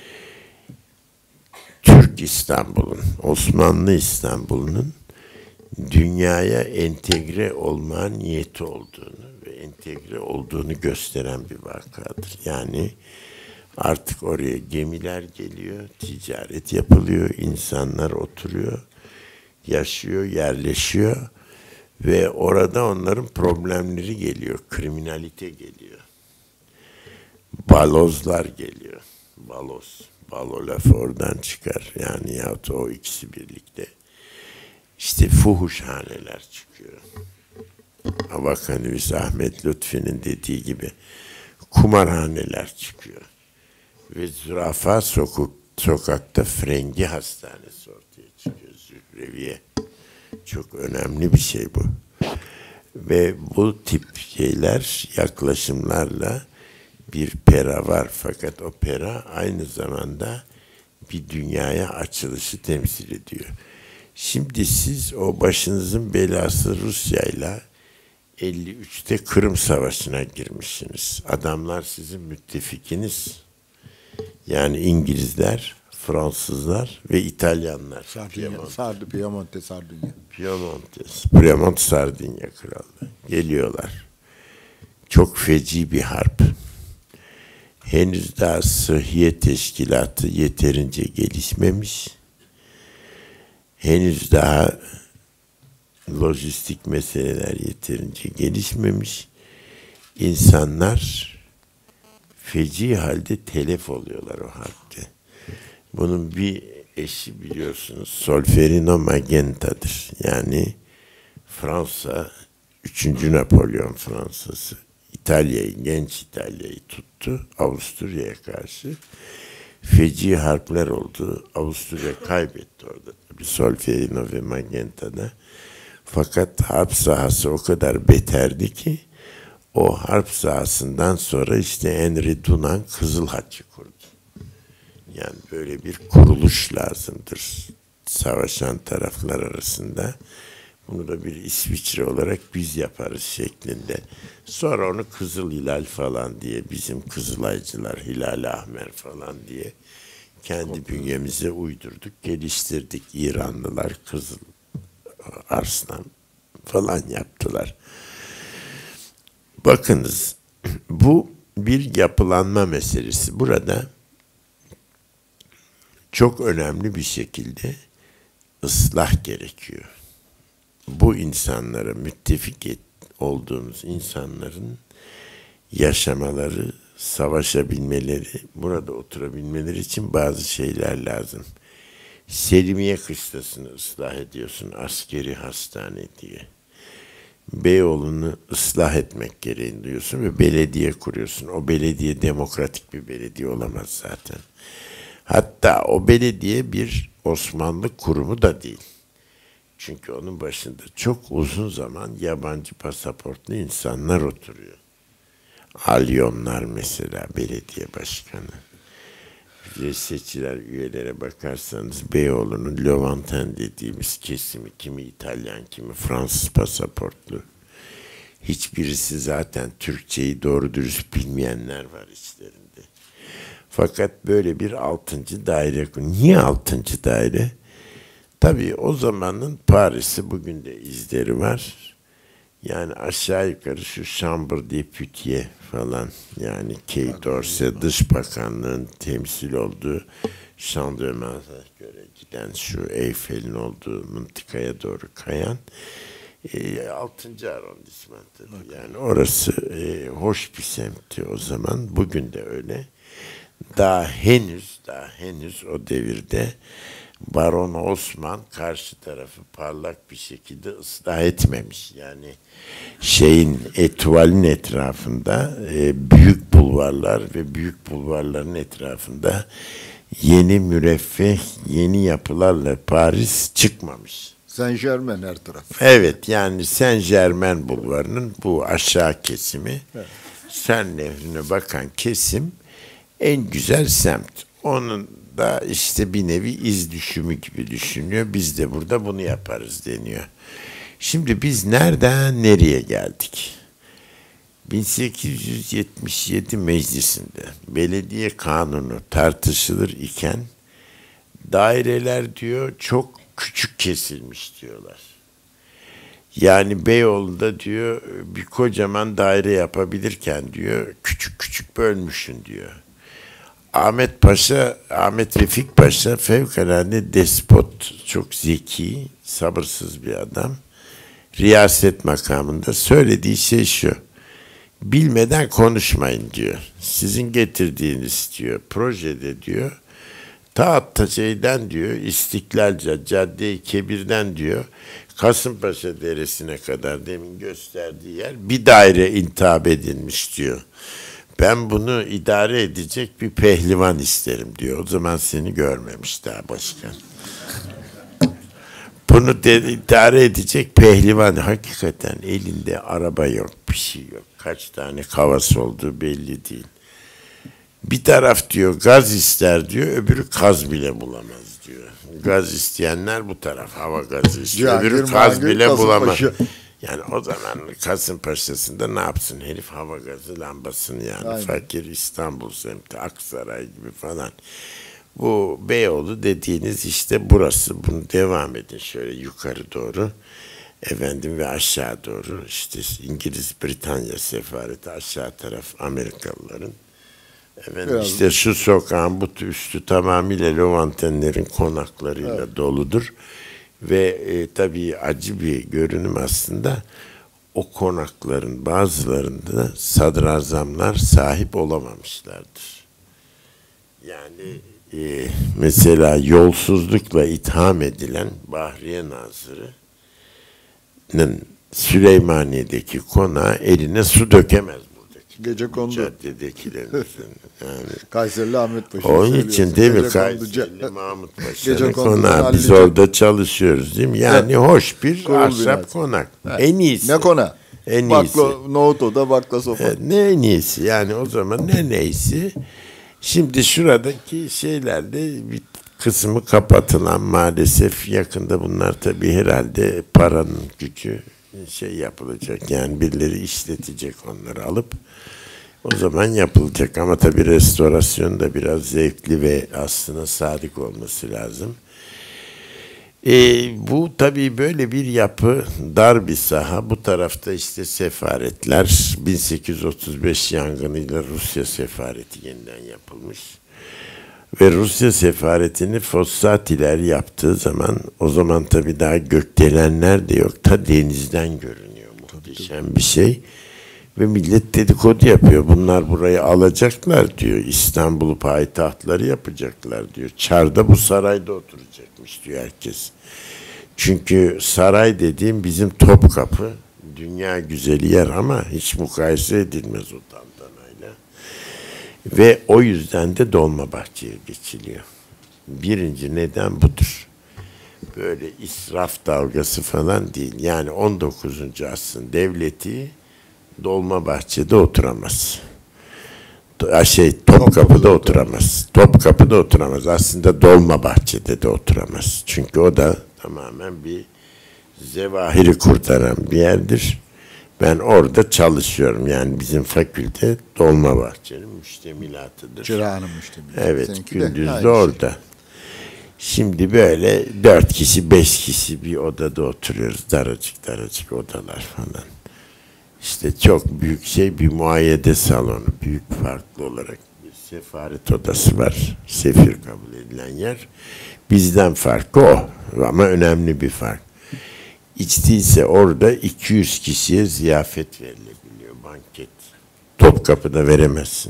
Türk İstanbul'un, Osmanlı İstanbul'un dünyaya entegre olma niyeti olduğunu ve entegre olduğunu gösteren bir vakadır. Yani artık oraya gemiler geliyor, ticaret yapılıyor, insanlar oturuyor, yaşıyor, yerleşiyor ve orada onların problemleri geliyor, kriminalite geliyor, balozlar geliyor, baloz, balo lafı oradan çıkar yani, yahut o ikisi birlikte. İşte fuhuşhaneler çıkıyor. Bak hani biz Ahmet Lütfi'nin dediği gibi kumarhaneler çıkıyor. Ve zürafa sokak, sokakta frengi hastanesi ortaya çıkıyor. Zühreviye. Çok önemli bir şey bu. Ve bu tip şeyler, yaklaşımlarla bir pera var. Fakat o pera aynı zamanda bir dünyaya açılışı temsil ediyor. Şimdi siz o başınızın belası Rusya'yla elli üçte Kırım Savaşı'na girmişsiniz. Adamlar sizin müttefikiniz. Yani İngilizler, Fransızlar ve İtalyanlar. Sardinya, Piemonte. Sardı, Piemonte, Sardinya. Piemonte, Piemonte, Sardinya Krallığı. Geliyorlar. Çok feci bir harp. Henüz daha Sıhhiye Teşkilatı yeterince gelişmemiş. Henüz daha lojistik meseleler yeterince gelişmemiş. İnsanlar feci halde telef oluyorlar o harpte. Bunun bir eşi biliyorsunuz Solferino Magenta'dır. Yani Fransa, üçüncü Napolyon Fransası. İtalya'yı, genç İtalya'yı tuttu Avusturya'ya karşı. Feci harpler oldu. Avusturya kaybetti orada. Tabii Solferino ve Magenta'da. Fakat harp sahası o kadar beterdi ki o harp sahasından sonra işte Henri Dunant Kızıl Haç'ı kurdu. Yani böyle bir kuruluş lazımdır savaşan taraflar arasında. Bunu da bir İsviçre olarak biz yaparız şeklinde. Sonra onu Kızıl Hilal falan diye, bizim Kızılaycılar, Hilal Ahmer falan diye kendi bünyemize uydurduk, geliştirdik. İranlılar Kızıl Arslan falan yaptılar. Bakınız, bu bir yapılanma meselesi. Burada çok önemli bir şekilde ıslah gerekiyor. Bu insanlara, müttefik et, olduğumuz insanların yaşamaları, savaşabilmeleri, burada oturabilmeleri için bazı şeyler lazım. Selimiye kışlasını ıslah ediyorsun, askeri hastane diye. Beyoğlu'nu ıslah etmek gereğini duyuyorsun ve belediye kuruyorsun. O belediye demokratik bir belediye olamaz zaten. Hatta o belediye bir Osmanlı kurumu da değil. Çünkü onun başında çok uzun zaman yabancı pasaportlu insanlar oturuyor. Alyonlar mesela belediye başkanı. Bize seçilen üyelere bakarsanız Beyoğlu'nun Levanten dediğimiz kesimi, kimi İtalyan, kimi Fransız pasaportlu. Hiçbirisi zaten Türkçeyi doğru dürüst bilmeyenler var içlerinde. Fakat böyle bir altıncı daire. Niye altıncı daire? Tabii o zamanın Paris'i bugün de izleri var. Yani aşağı yukarı şu Chambre des Deputés falan, yani Quai d'Orsay Dış Bakanlığı'nın temsil olduğu Champ de Mars'a göre giden şu Eyfel'in olduğu mıntıkaya doğru kayan e, altıncı arrondisman tabii. Yani orası e, hoş bir semtti o zaman. Bugün de öyle. Daha henüz, daha henüz o devirde Baron Osman karşı tarafı parlak bir şekilde ıslah etmemiş. Yani şeyin, Etoile'in etrafında e, büyük bulvarlar ve büyük bulvarların etrafında yeni müreffeh, yeni yapılarla Paris çıkmamış. Saint Germain her taraf. Evet, yani Saint Germain bulvarının bu aşağı kesimi, evet. Sen Nehri'ne bakan kesim en güzel semt. Onun da işte bir nevi iz düşümü gibi düşünüyor. Biz de burada bunu yaparız deniyor. Şimdi biz nereden nereye geldik? bin sekiz yüz yetmiş yedi meclisinde belediye kanunu tartışılır iken daireler diyor çok küçük kesilmiş diyorlar. Yani Beyoğlu'nda diyor bir kocaman daire yapabilirken diyor küçük küçük bölmüşsün diyor. Ahmet Paşa, Ahmet Refik Paşa fevkalade despot, çok zeki, sabırsız bir adam. Riyaset makamında söylediği şey şu: bilmeden konuşmayın diyor. Sizin getirdiğiniz diyor projede diyor ta şeyden diyor İstiklal Cadde-i Kebir'den diyor Kasımpaşa Deresi'ne kadar demin gösterdiği yer bir daire intihap edilmiş diyor. Ben bunu idare edecek bir pehlivan isterim diyor. O zaman seni görmemiş daha başkan. Bunu de, idare edecek pehlivan, hakikaten elinde araba yok, bir şey yok. Kaç tane kavas olduğu belli değil. Bir taraf diyor gaz ister diyor, öbürü kaz bile bulamaz diyor. Gaz isteyenler bu taraf, hava gazı istiyor. Ya, öbürü kaz bile bulamaz. Yani o zaman Kasımpaşa'sında ne yapsın herif, hava gazı lambasını yani. Aynen. Fakir İstanbul semti, Aksaray gibi falan. Bu Beyoğlu dediğiniz işte burası. Bunu devam edin şöyle yukarı doğru. Efendim ve aşağı doğru işte İngiliz Britanya sefareti, aşağı taraf Amerikalıların. Efendim Biraz işte şu sokağın bu üstü tamamıyla Levantenlerin konaklarıyla evet. doludur. Ve e, tabii acı bir görünüm aslında, o konakların bazılarında sadrazamlar sahip olamamışlardır. Yani e, mesela yolsuzlukla itham edilen Bahriye Nazırı'nın Süleymaniye'deki konağı eline su dökemez buradaki. Gece kondu. Caddedekilerimizin. Yani. Kayseri'li Ahmet Paşa. Onun için değil mi Gece Kayseri'li Mahmut Paşa'nın Gece konağı. Biz halledecek. orada çalışıyoruz değil mi? Yani evet. Hoş bir Kurul ahşap binası. konak. Evet. En iyisi. Ne konağı? En bakla, iyisi. Nohut oda, bakla sofa. Evet, ne en iyisi yani o zaman ne neyse. Şimdi şuradaki şeylerde bir kısmı kapatılan maalesef yakında bunlar tabii herhalde paranın gücü şey yapılacak. Yani birileri işletecek onları alıp o zaman yapılacak ama tabii restorasyon da biraz zevkli ve aslına sadık olması lazım. E, bu tabii böyle bir yapı, dar bir saha. Bu tarafta işte sefaretler, bin sekiz yüz otuz beş yangınıyla Rusya sefareti yeniden yapılmış. Ve Rusya sefaretini Fossatiler yaptığı zaman, o zaman tabii daha gökdelenler de yok. Ta denizden görünüyor. Muhteşem bir şey. Ve millet dedikodu yapıyor. Bunlar burayı alacaklar diyor. İstanbul'u payitahtları yapacaklar diyor. Çar'da bu sarayda oturacakmış diyor herkes. Çünkü saray dediğim bizim Topkapı. Dünya güzeli yer ama hiç mukayese edilmez o tantanayla. Ve o yüzden de Dolmabahçe'ye geçiliyor. Birinci neden budur. Böyle israf dalgası falan değil. Yani on dokuzuncu asrın devleti Dolmabahçe'de oturamaz. Şey Topkapı'da oturamaz. Topkapı'da oturamaz. Aslında Dolmabahçe'de de oturamaz. Çünkü o da tamamen bir zevahiri kurtaran bir yerdir. Ben orada çalışıyorum. Yani bizim fakülte Dolmabahçe'nin müştemilatıdır. Çırağan'ın müştemilatı. Evet, Seninki gündüz de de orada. Şey. Şimdi böyle dört kişi, beş kişi bir odada oturuyoruz. Daracık daracık odalar falan. İşte çok büyük şey bir muayyede salonu. Büyük farklı olarak bir sefaret odası var. Sefir kabul edilen yer. Bizden farkı o. Ama önemli bir fark. İçtiyse orada iki yüz kişiye ziyafet verilebiliyor. Banket. Topkapı'da veremezsin.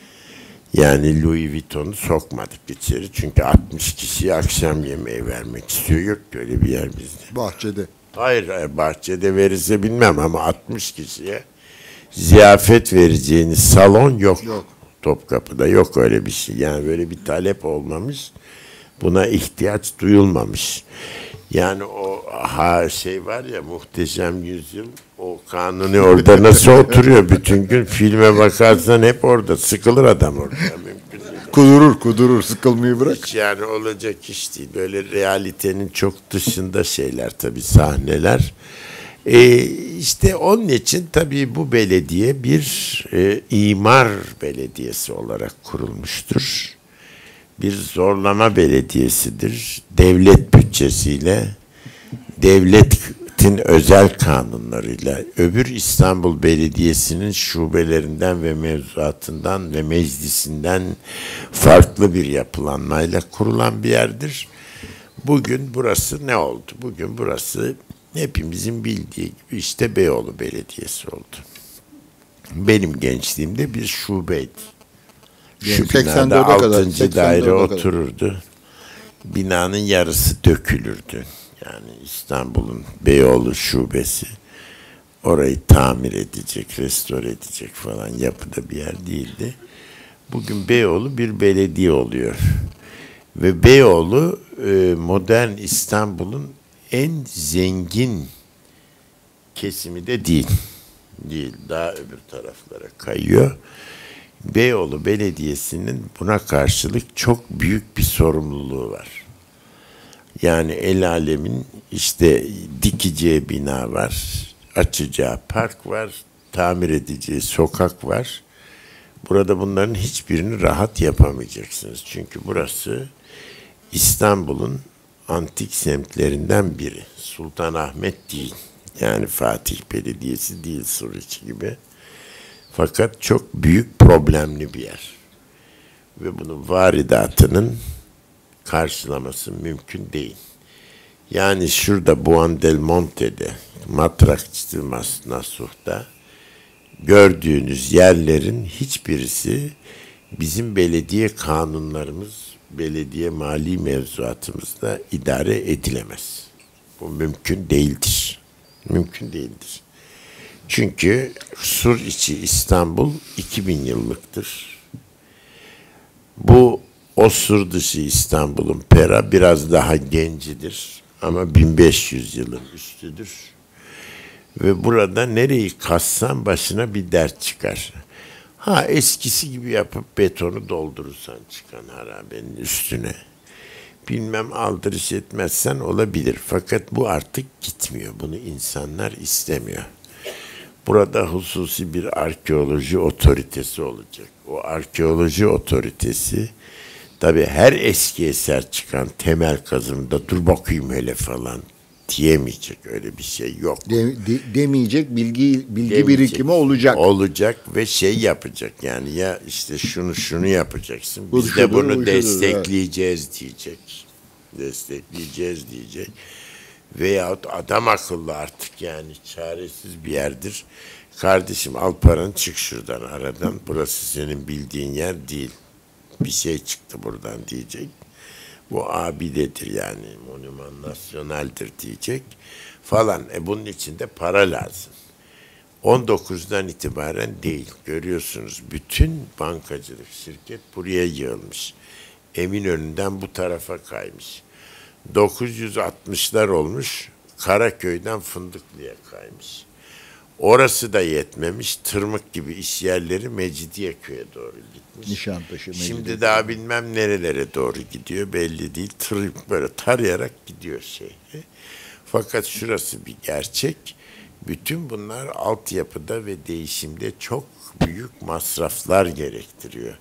Yani Louis Vuitton'u sokmadık içeri. Çünkü altmış kişiye akşam yemeği vermek istiyor. Yok öyle bir yer bizde. Bahçede. Hayır, hayır bahçede verirse bilmem ama altmış kişiye ziyafet vereceğiniz salon yok. Yok. Topkapı'da yok öyle bir şey. Yani böyle bir talep olmamış. Buna ihtiyaç duyulmamış. Yani o ha şey var ya Muhteşem Yüzyıl, o Kanuni orada nasıl oturuyor bütün gün, filme bakarsan hep orada, sıkılır adam orada. Mümkün değil. Kudurur kudurur, sıkılmayı bırak. Hiç yani olacak iş değil. Böyle realitenin çok dışında şeyler tabii, sahneler. Ee, işte onun için tabii bu belediye bir e, imar belediyesi olarak kurulmuştur. Bir zorlama belediyesidir. Devlet bütçesiyle, devletin özel kanunlarıyla, öbür İstanbul Belediyesi'nin şubelerinden ve mevzuatından ve meclisinden farklı bir yapılanmayla kurulan bir yerdir. Bugün burası ne oldu? Bugün burası hepimizin bildiği gibi işte Beyoğlu Belediyesi oldu. Benim gençliğimde bir şubeydi. Şu binada altıncı daire otururdu. Binanın yarısı dökülürdü. Yani İstanbul'un Beyoğlu şubesi. Orayı tamir edecek, restore edecek falan yapıda bir yer değildi. Bugün Beyoğlu bir belediye oluyor. Ve Beyoğlu modern İstanbul'un en zengin kesimi de değil. Değil, daha öbür taraflara kayıyor. Beyoğlu Belediyesi'nin buna karşılık çok büyük bir sorumluluğu var. Yani el alemin işte dikeceği bina var, açacağı park var, tamir edeceği sokak var. Burada bunların hiçbirini rahat yapamayacaksınız. Çünkü burası İstanbul'un antik semtlerinden biri. Sultanahmet değil. Yani Fatih Belediyesi değil, Suriç gibi. Fakat çok büyük problemli bir yer. Ve bunun varidatının karşılaması mümkün değil. Yani şurada Buondelmonte'de, Matrakçı Nasuh'ta gördüğünüz yerlerin hiçbirisi bizim belediye kanunlarımız belediye mali mevzuatımızda idare edilemez. Bu mümkün değildir. Mümkün değildir. Çünkü Suriçi İstanbul iki bin yıllıktır. Bu o sur dışı İstanbul'un pera biraz daha gencidir ama bin beş yüz yılın üstüdür. Ve burada nereyi kazsan başına bir dert çıkar. Ha eskisi gibi yapıp betonu doldurursan çıkan harabenin üstüne. Bilmem aldırış etmezsen olabilir. Fakat bu artık gitmiyor. Bunu insanlar istemiyor. Burada hususi bir arkeoloji otoritesi olacak. O arkeoloji otoritesi tabii her eski eser çıkan temel kazımda dur bakayım hele falan diyemeyecek, öyle bir şey yok. De, de, demeyecek, bilgi bilgi Demeyecek. birikimi olacak. Olacak ve şey yapacak, yani ya işte şunu şunu yapacaksın. Bu Biz de şudur, bunu bu şudur, destekleyeceğiz evet. diyecek. Destekleyeceğiz diyecek. Veyahut adam akıllı artık, yani çaresiz bir yerdir. Kardeşim al paranı çık şuradan aradan. Burası senin bildiğin yer değil. Bir şey çıktı buradan diyecek. Bu abidedir, yani Monument Nasyonel'dir diyecek falan. E bunun için de para lazım. on dokuzdan itibaren değil. Görüyorsunuz bütün bankacılık şirket buraya yığılmış. Eminönü'nden bu tarafa kaymış. dokuz yüz altmışlar olmuş. Karaköy'den Fındıklı'ya kaymış. Orası da yetmemiş. Tırmık gibi iş yerleri Mecidiyeköy'e doğru gitmiş. Nişantaşı, Şimdi Mecidiyeköy. daha bilmem nerelere doğru gidiyor belli değil. Tır, böyle tarayarak gidiyor şehri. Fakat şurası bir gerçek. Bütün bunlar altyapıda ve değişimde çok büyük masraflar gerektiriyor.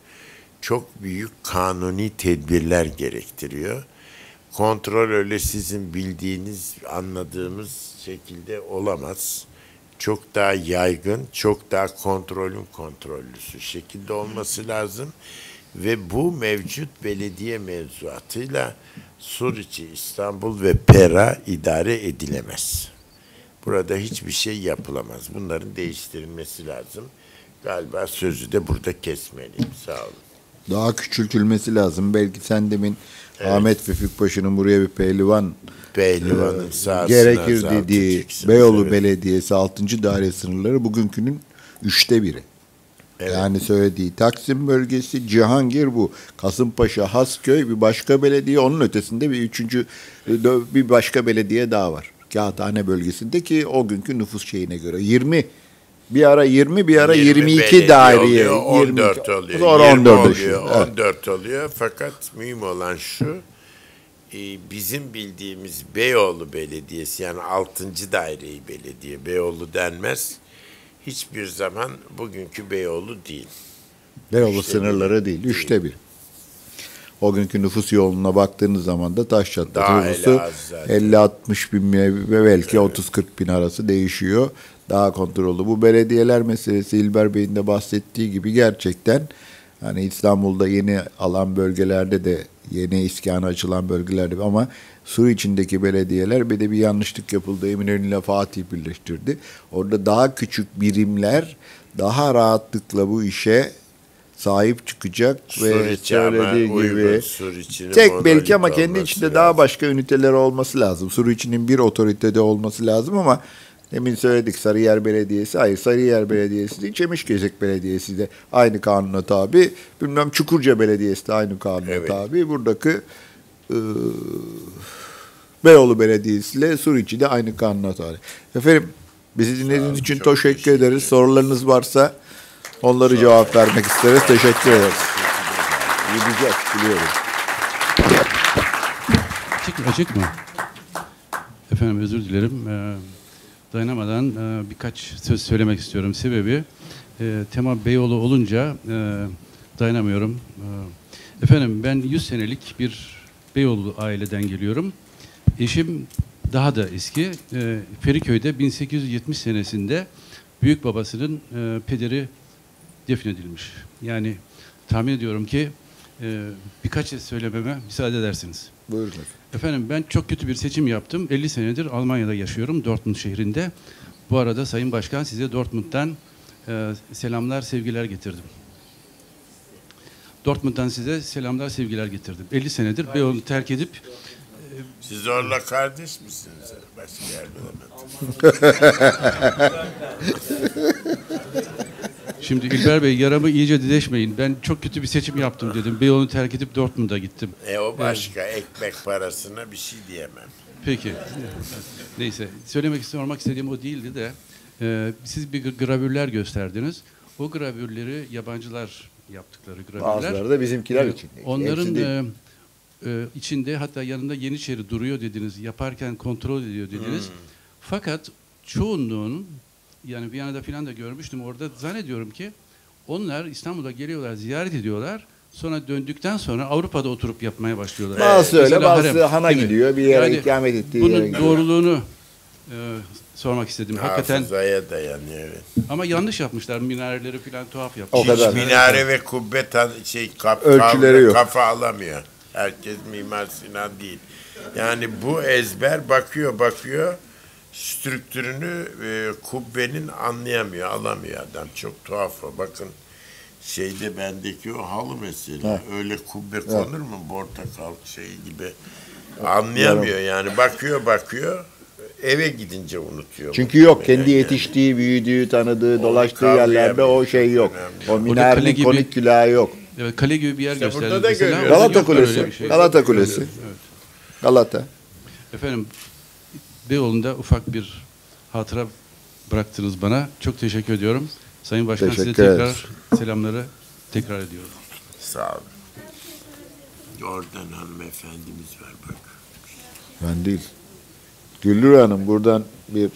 Çok büyük kanuni tedbirler gerektiriyor. Kontrol öyle sizin bildiğiniz, anladığımız şekilde olamaz. Çok daha yaygın, çok daha kontrolün kontrollüsü şekilde olması lazım. Ve bu mevcut belediye mevzuatıyla Suriçi, İstanbul ve Pera idare edilemez. Burada hiçbir şey yapılamaz. Bunların değiştirilmesi lazım. Galiba sözü de burada kesmeliyim. Sağ olun. Daha küçültülmesi lazım. Belki sen demin evet. Ahmet Vefik Paşa'nın buraya bir pehlivan Pehlivanın e, gerekir dediği Beyoğlu evet. Belediyesi altıncı daire sınırları bugünkünün üçte biri. Evet. Yani söylediği Taksim bölgesi, Cihangir bu. Kasımpaşa, Hasköy bir başka belediye, onun ötesinde bir üçüncü bir başka belediye daha var. Kağıthane bölgesinde ki o günkü nüfus şeyine göre yirmi bir ara yirmi bir ara yirmi iki daireye on dört oluyor. Sonra on dört oluyor. on dört oluyor. Fakat mühim olan şu, bizim bildiğimiz Beyoğlu Belediyesi, yani altıncı daireyi belediye, Beyoğlu denmez. Hiçbir zaman bugünkü Beyoğlu değil. Beyoğlu üçte sınırları bir, değil. Üçte bir. O günkü nüfus yoğunluğuna baktığınız zaman da Taşçat'ta nüfusu elli altmış bin ve belki evet. otuz kırk bin arası değişiyor. Daha kontrollü. Bu belediyeler meselesi İlber Bey'in de bahsettiği gibi gerçekten hani İstanbul'da yeni alan bölgelerde de yeni iskana açılan bölgelerde ama Sur içindeki belediyeler bir de bir yanlışlık yapıldı. Eminönü ile Fatih birleştirdi. Orada daha küçük birimler daha rahatlıkla bu işe sahip çıkacak ve söylediği gibi tek belki ama kendi içinde lazım. Daha başka üniteler olması lazım. Sur içinin bir otoritede olması lazım ama demin söyledik Sarıyer Belediyesi, hayır Sarıyer Belediyesi değil, Çemişgezek Belediyesi de aynı kanuna tabi. Bilmem Çukurca Belediyesi de aynı kanuna evet. tabi. Buradaki e, Beyoğlu Belediyesi ile Suriçi de aynı kanuna tabi. Efendim bizi dinlediğiniz için teşekkür, teşekkür ederiz. Sorularınız varsa onları Sağ cevap olun. vermek isteriz. Teşekkür ederiz. Gideceğiz biliyorum. Açık, açık mı? Efendim özür dilerim. Ee, dayanamadan e, birkaç söz söylemek istiyorum. Sebebi e, tema Beyoğlu olunca e, dayanamıyorum. E, efendim ben yüz senelik bir Beyoğlu aileden geliyorum. Eşim daha da eski. E, Feriköy'de bin sekiz yüz yetmiş senesinde büyük babasının e, pederi defnedilmiş. Yani tahmin ediyorum ki e, birkaç şey söylememe müsaade edersiniz. Buyurun. Efendim ben çok kötü bir seçim yaptım. elli senedir Almanya'da yaşıyorum, Dortmund şehrinde. Bu arada Sayın Başkan size Dortmund'dan e, selamlar, sevgiler getirdim. Dortmund'dan size selamlar, sevgiler getirdim. elli senedir Beyoğlu'nu terk edip... Siz zorla kardeş misiniz? Başka yerde Şimdi İlber Bey, yaramı iyice dideşmeyin. Ben çok kötü bir seçim yaptım dedim. Beyoğlu'nu terk edip Dortmund'a gittim. E o başka. Evet. Ekmek parasına bir şey diyemem. Peki. Neyse. Söylemek sormak istediğim o değildi de e, siz bir gravürler gösterdiniz. O gravürleri yabancılar yaptıkları gravürler. Bazıları da bizimkiler e, için. Onların e, e, içinde hatta yanında Yeniçeri duruyor dediniz. Yaparken kontrol ediyor dediniz. Hmm. Fakat çoğunluğunun, yani Viyana'da falan da görmüştüm, orada zannediyorum ki onlar İstanbul'a geliyorlar, ziyaret ediyorlar. Sonra döndükten sonra Avrupa'da oturup yapmaya başlıyorlar. Bazı ee, öyle, bazı harem, hana gidiyor, bir yere yani, ikamet ettiği bunun yere gidiyor. Bunun doğruluğunu e, sormak istedim. Hakikaten. Hafızaya dayanıyor. Evet. Ama yanlış yapmışlar, minareleri falan tuhaf yapmışlar. O kadar. Hiç minare ve kubbe tan şey kap, ölçüleri yok. Kafa alamıyor. Herkes Mimar Sinan değil. Yani bu ezber bakıyor bakıyor. Strüktürünü e, kubbenin anlayamıyor, alamıyor adam. Çok tuhaf o. Bakın şeyde bendeki o halı mesela. Ha. Öyle kubbe konur mu? Portakal şeyi gibi. Anlayamıyor yani. Bakıyor bakıyor. Eve gidince unutuyor. Çünkü yok. Kendi yetiştiği, büyüdüğü, tanıdığı, onu dolaştığı yerlerde o şey yok. Önemli. O minarenin gibi, konik külahı yok. Evet, kale gibi bir yer işte gösterdi. Mesela, Galata Kulesi. Şey. Galata Kulesi. Evet. Galata. Efendim, Beyoğlu'nda ufak bir hatıra bıraktınız bana. Çok teşekkür ediyorum. Sayın Başkan, teşekkür size tekrar ederiz. Selamları tekrar ediyorum. Sağ olun. Oradan hanımefendimiz var bak. Ben değil. Güllür Hanım buradan bir...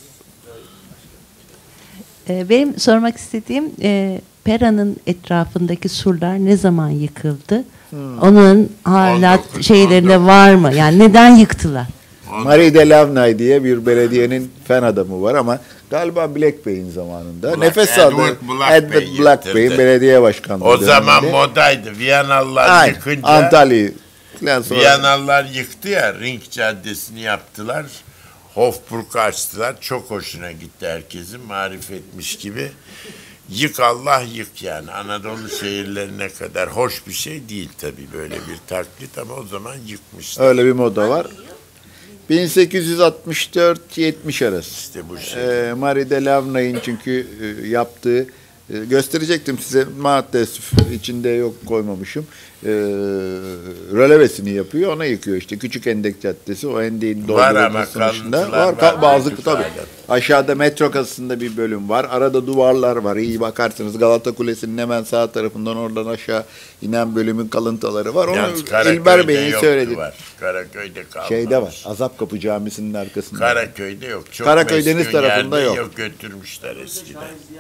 Benim sormak istediğim e, Pera'nın etrafındaki surlar ne zaman yıkıldı? Hmm. Onun hala on dokuz, şeylerinde on dokuz var mı? Yani neden yıktılar? Marie de Lavnay diye bir belediyenin fen adamı var ama galiba Black Bey'in zamanında. Black, Nefes aldı. Edward Black Bey'in belediye başkanlığı o zaman döneminde. Modaydı. Viyanalılar Aynen. yıkınca Antalya'yı Viyanalılar yıktı ya, Ring Caddesi'ni yaptılar. Hofburg'u açtılar. Çok hoşuna gitti herkesin. Marifetmiş gibi. Yık Allah yık yani. Anadolu şehirlerine kadar hoş bir şey değil tabii böyle bir taklit ama o zaman yıkmışlar. Öyle bir moda var. bin sekiz yüz altmış dört yetmiş arası. İşte bu şey. Ee, Marie de Lavnay'ın çünkü e, yaptığı e, gösterecektim size. Maalesef içinde yok koymamışım. E, rölevesini yapıyor. Ona yıkıyor işte. Küçük Hendek Caddesi. O hendeğin doldurulması dışında. Var. var. Bazı tabii. Aşağıda metro kasasında bir bölüm var. Arada duvarlar var. İyi bakarsınız. Galata Kulesi'nin hemen sağ tarafından oradan aşağı inen bölümün kalıntıları var. Onu İlber Bey'in söyledi. Karaköy'de kalmamış. Şeyde var. Azapkapı Camisi'nin arkasında. Karaköy'de yok. Çok Karaköy deniz tarafında yok. yok. Götürmüşler eskiden.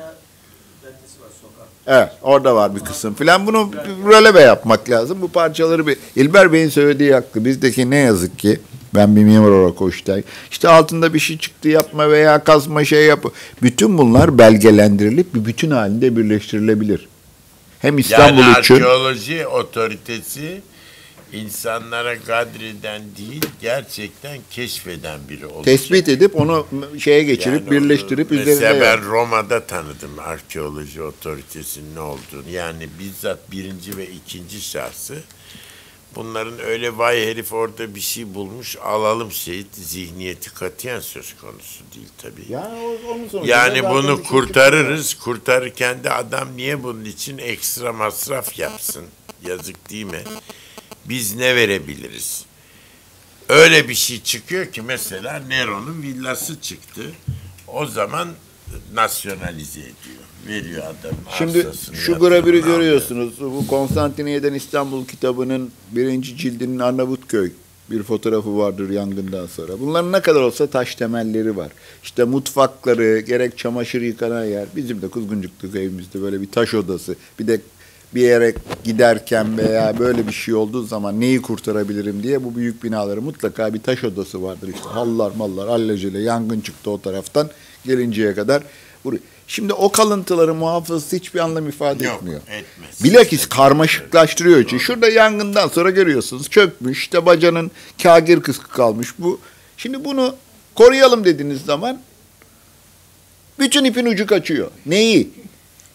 Evet, orada var bir kısım filan. Bunu röleve yapmak lazım. Bu parçaları bir... İlber Bey'in söylediği haklı. Bizdeki ne yazık ki, ben bir mimar olarak hoştayım. İşte altında bir şey çıktı yapma veya kazma şey yap. Bütün bunlar belgelendirilip bir bütün halinde birleştirilebilir. Hem İstanbul yani için... Yani arkeoloji otoritesi insanlara kadreden değil, gerçekten keşfeden biri olacak. Tespit edip onu şeye geçirip, yani birleştirip onu, üzerine... Mesela ben Roma'da tanıdım arkeoloji otoritesinin ne olduğunu. Yani bizzat birinci ve ikinci şahsı. Bunların öyle vay herif orada bir şey bulmuş, alalım şey, zihniyeti katiyen söz konusu değil tabii. Yani, onu yani bunu kurtarırız, şey kurtarırken de adam niye bunun için ekstra masraf yapsın? Yazık değil mi? Biz ne verebiliriz? Öyle bir şey çıkıyor ki mesela Nero'nun villası çıktı. O zaman nasyonalize ediyor. Veriyor adam. Şimdi şu gravürü görüyorsunuz. Bu Konstantiniyye'den İstanbul kitabının birinci cildinin Arnavutköy bir fotoğrafı vardır yangından sonra. Bunların ne kadar olsa taş temelleri var. İşte mutfakları, gerek çamaşır yıkanan yer. Bizim de Kuzguncuk'taki evimizde böyle bir taş odası. Bir de bir yere giderken veya böyle bir şey olduğu zaman neyi kurtarabilirim diye bu büyük binaları mutlaka bir taş odası vardır. İşte hallar mallar alelacele yangın çıktı o taraftan gelinceye kadar. Buraya. Şimdi o kalıntıları muhafazası hiçbir anlam ifade Yok, etmiyor. Etmez. Bilakis karmaşıklaştırıyor için. Şurada yangından sonra görüyorsunuz çökmüş, işte bacanın kagir kıskı kalmış bu. Şimdi bunu koruyalım dediğiniz zaman bütün ipin ucu kaçıyor. Neyi?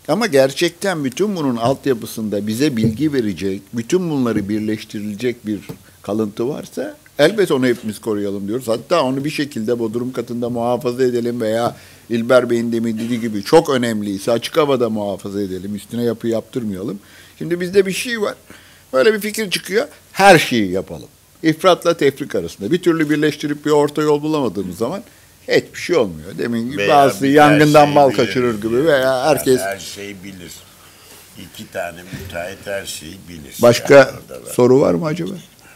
Ama gerçekten bütün bunun altyapısında bize bilgi verecek, bütün bunları birleştirilecek bir kalıntı varsa elbet onu hepimiz koruyalım diyoruz. Hatta onu bir şekilde bodrum katında muhafaza edelim veya İlber Bey'in demin dediği gibi çok önemliyse açık havada muhafaza edelim. Üstüne yapı yaptırmayalım. Şimdi bizde bir şey var. Böyle bir fikir çıkıyor. Her şeyi yapalım. İfratla tefrik arasında. Bir türlü birleştirip bir orta yol bulamadığımız zaman hiçbir şey olmuyor. Demin gibi Veya bazı bir yangından her mal şeyi kaçırır bilir. gibi veya herkes... Yani her şeyi bilir. İki tane müteahhit her şeyi bilir. Başka Yani orada var. soru var mı acaba?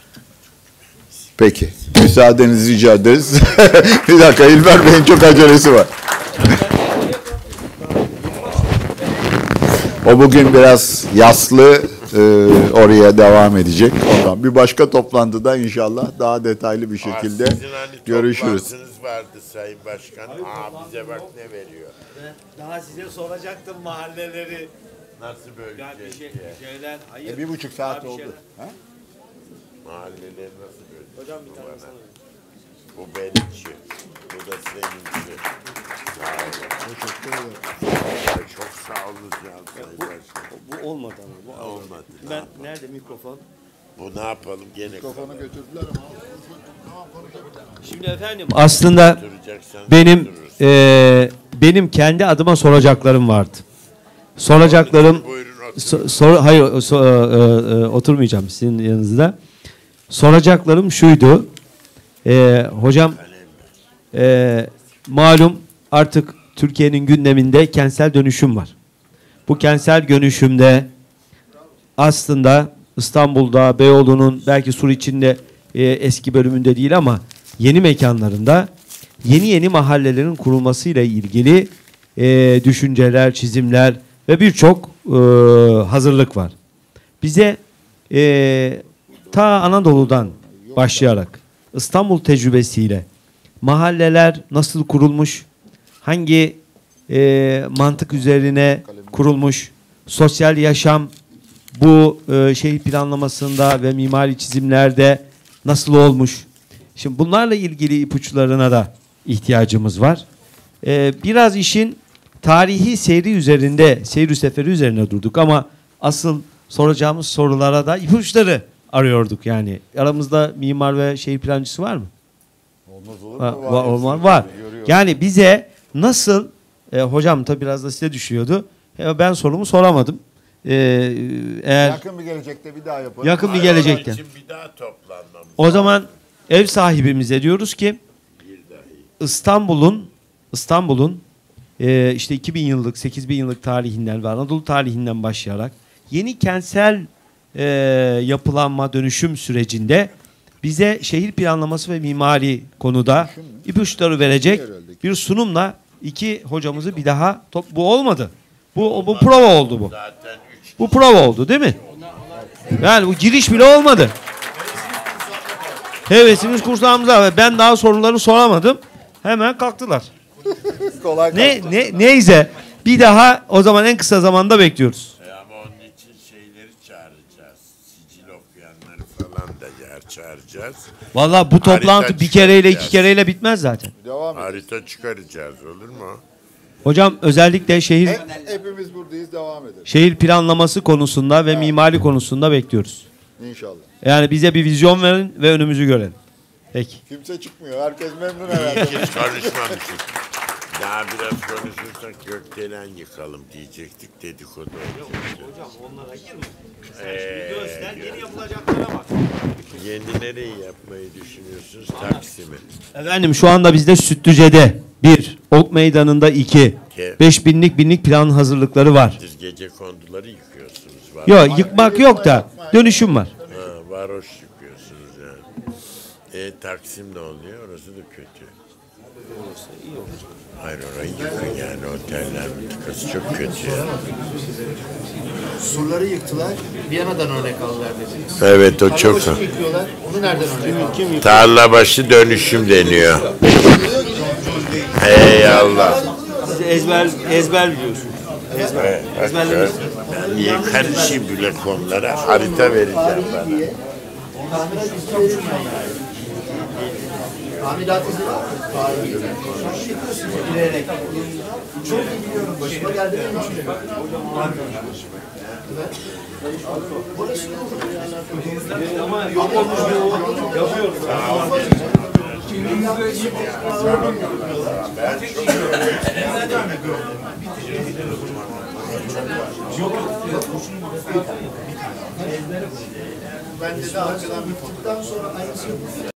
Peki. Müsaadenizi rica ederiz. Bir dakika, İlber Bey'in çok acelesi var. O bugün biraz yaslı, e, oraya devam edecek. Ondan bir başka toplantıda inşallah daha detaylı bir şekilde Aa, sizin hani görüşürüz. toplantınız vardı Sayın Başkan. Aa, bize bak ne veriyor. Daha size soracaktım mahalleleri. Nasıl Ya bir böleceğiz şey, diye. şeyler, hayır. E, bir buçuk saat Daha bir oldu. şeyler. Ha? Mahalleleri nasıl böleceğiz? Hocam bir Bu tane bana. sana. Bu benimki. Bu da seninki. Sağ olun. Teşekkür ederim. Ay, çok sağ olun ya Sayın Başkan. Bu olmadı ama. Bu olmadı. Olmadı. Ben nerede mikrofon? Bu ne yapalım gene Mikrofonu götürdüler ama. Şimdi efendim Aslında konuşturacaksan benim konuştururuz. e, benim kendi adıma soracaklarım vardı. Soracaklarım Buyurun oturun. so- sor, hayır so- e, e, oturmayacağım sizin yanınızda. Soracaklarım şuydu. E, hocam e, malum artık Türkiye'nin gündeminde kentsel dönüşüm var. Bu kentsel dönüşümde aslında İstanbul'da, Beyoğlu'nun belki Sur içinde e, eski bölümünde değil ama yeni mekanlarında yeni yeni mahallelerin kurulmasıyla ilgili e, düşünceler, çizimler ve birçok e, hazırlık var. Bize e, ta Anadolu'dan başlayarak İstanbul tecrübesiyle mahalleler nasıl kurulmuş, hangi e, mantık üzerine kurulmuş, sosyal yaşam bu e, şehir planlamasında ve mimari çizimlerde nasıl olmuş? Şimdi bunlarla ilgili ipuçlarına da ihtiyacımız var. E, biraz işin tarihi seyri üzerinde, seyri seferi üzerine durduk ama asıl soracağımız sorulara da ipuçları arıyorduk yani. Aramızda mimar ve şehir plancısı var mı? Olmaz olur Ha, mu? var, var, var. Görüyorum. Yani bize nasıl, e, hocam tabi biraz da size düşüyordu. E, ben sorumu soramadım. E, eğer Yakın bir gelecekte bir daha yapalım. yakın bir Ay, onun gelecekte. için bir daha toplanmamız O zaman ev sahibimize diyoruz ki bir dahi. İstanbul'un İstanbul'un e, işte iki bin yıllık, sekiz bin yıllık tarihinden ve Anadolu tarihinden başlayarak yeni kentsel e, yapılanma dönüşüm sürecinde bize şehir planlaması ve mimari konuda ipuçları verecek bir sunumla iki hocamızı bir daha top, bu olmadı. Bu bu prova oldu bu. Zaten üç Bu prova oldu değil mi? Yani bu giriş bile olmadı. Hevesimiz kursağımıza ve ben daha soruları soramadım. Hemen kalktılar. Kolay Ne gelsin. ne neyse bir daha o zaman en kısa zamanda bekliyoruz. E ama onun için şeyleri çağıracağız. Sicil okuyanları falan da yer çağıracağız. Vallahi bu toplantı bir kereyle iki kereyle bitmez zaten. Devam edelim. Harita çıkaracağız olur mu? Hocam özellikle şehir Hep, hepimiz buradayız, devam edelim. şehir planlaması konusunda ve mimari konusunda bekliyoruz. İnşallah. Yani bize bir vizyon verin ve önümüzü görelim. Peki. Kimse çıkmıyor. Herkes memnun herhalde. Hiç konuşmamışız. Daha biraz konuşursak gökdelen yıkalım diyecektik dedikodu. hocam onlara girme. Ee, Göster yeni yapılacaklara bak. yeni nereyi yapmayı düşünüyorsunuz? Taksim'i. Efendim şu anda bizde Sütlüce'de bir, Ok Meydanı'nda iki, Ke- beş binlik binlik plan hazırlıkları var. Siz gece konduları yıkıyorsunuz. Var, Yok yıkmak yok da dönüşüm var. ha, varoş yıkıyorsunuz yani. E, Taksim ne oluyor? Orası da kötü. Hayır orayı yıkın yani oteller mıntıkası çok kötü ya. Surları yıktılar. Viyana'dan örnek aldılar dediniz. Evet o çok. Tarlabaşı yıkıyorlar. Onu nereden örnek aldılar? Tarlabaşı dönüşüm deniyor. Ey Allah. Siz ezber ezber biliyorsunuz. Evet, bak, gör. Ben niye karışayım bile konulara? Harita vereceğim bana. Tamirat izi var mı? Tarihi. Yıkıyorsun girerek. Çok iyi biliyorum. Başıma geldi mi? Evet. Burası Ama yok olmuş bir yapıyoruz. Ben de daha arkadan bir tuttuktan sonra aynısı yapılıyor.